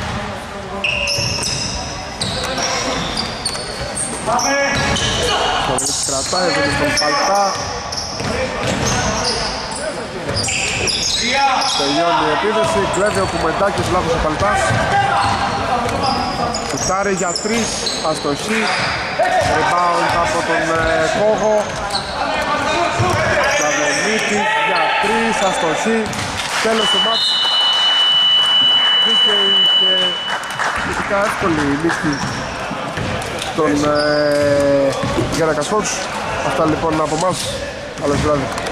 S2: Κοσμίδης κρατάει, δίνει στον Παλτά. Τελειώνει η επίδεση, κλέβει ο Κουμεντάκης, λάθος ο Παλτάς. Σουτάρει για τρεις, αστοχή. Rebound από τον ε, Κόγο. Σλαβενίτη για τρεις, αστοχή. Τέλος του μάτς. Δίκαιη και φυσικά εύκολη η νίκη των ε, Γερακασφόξ. Αυτά λοιπόν από εμάς. Καλό βράδυ.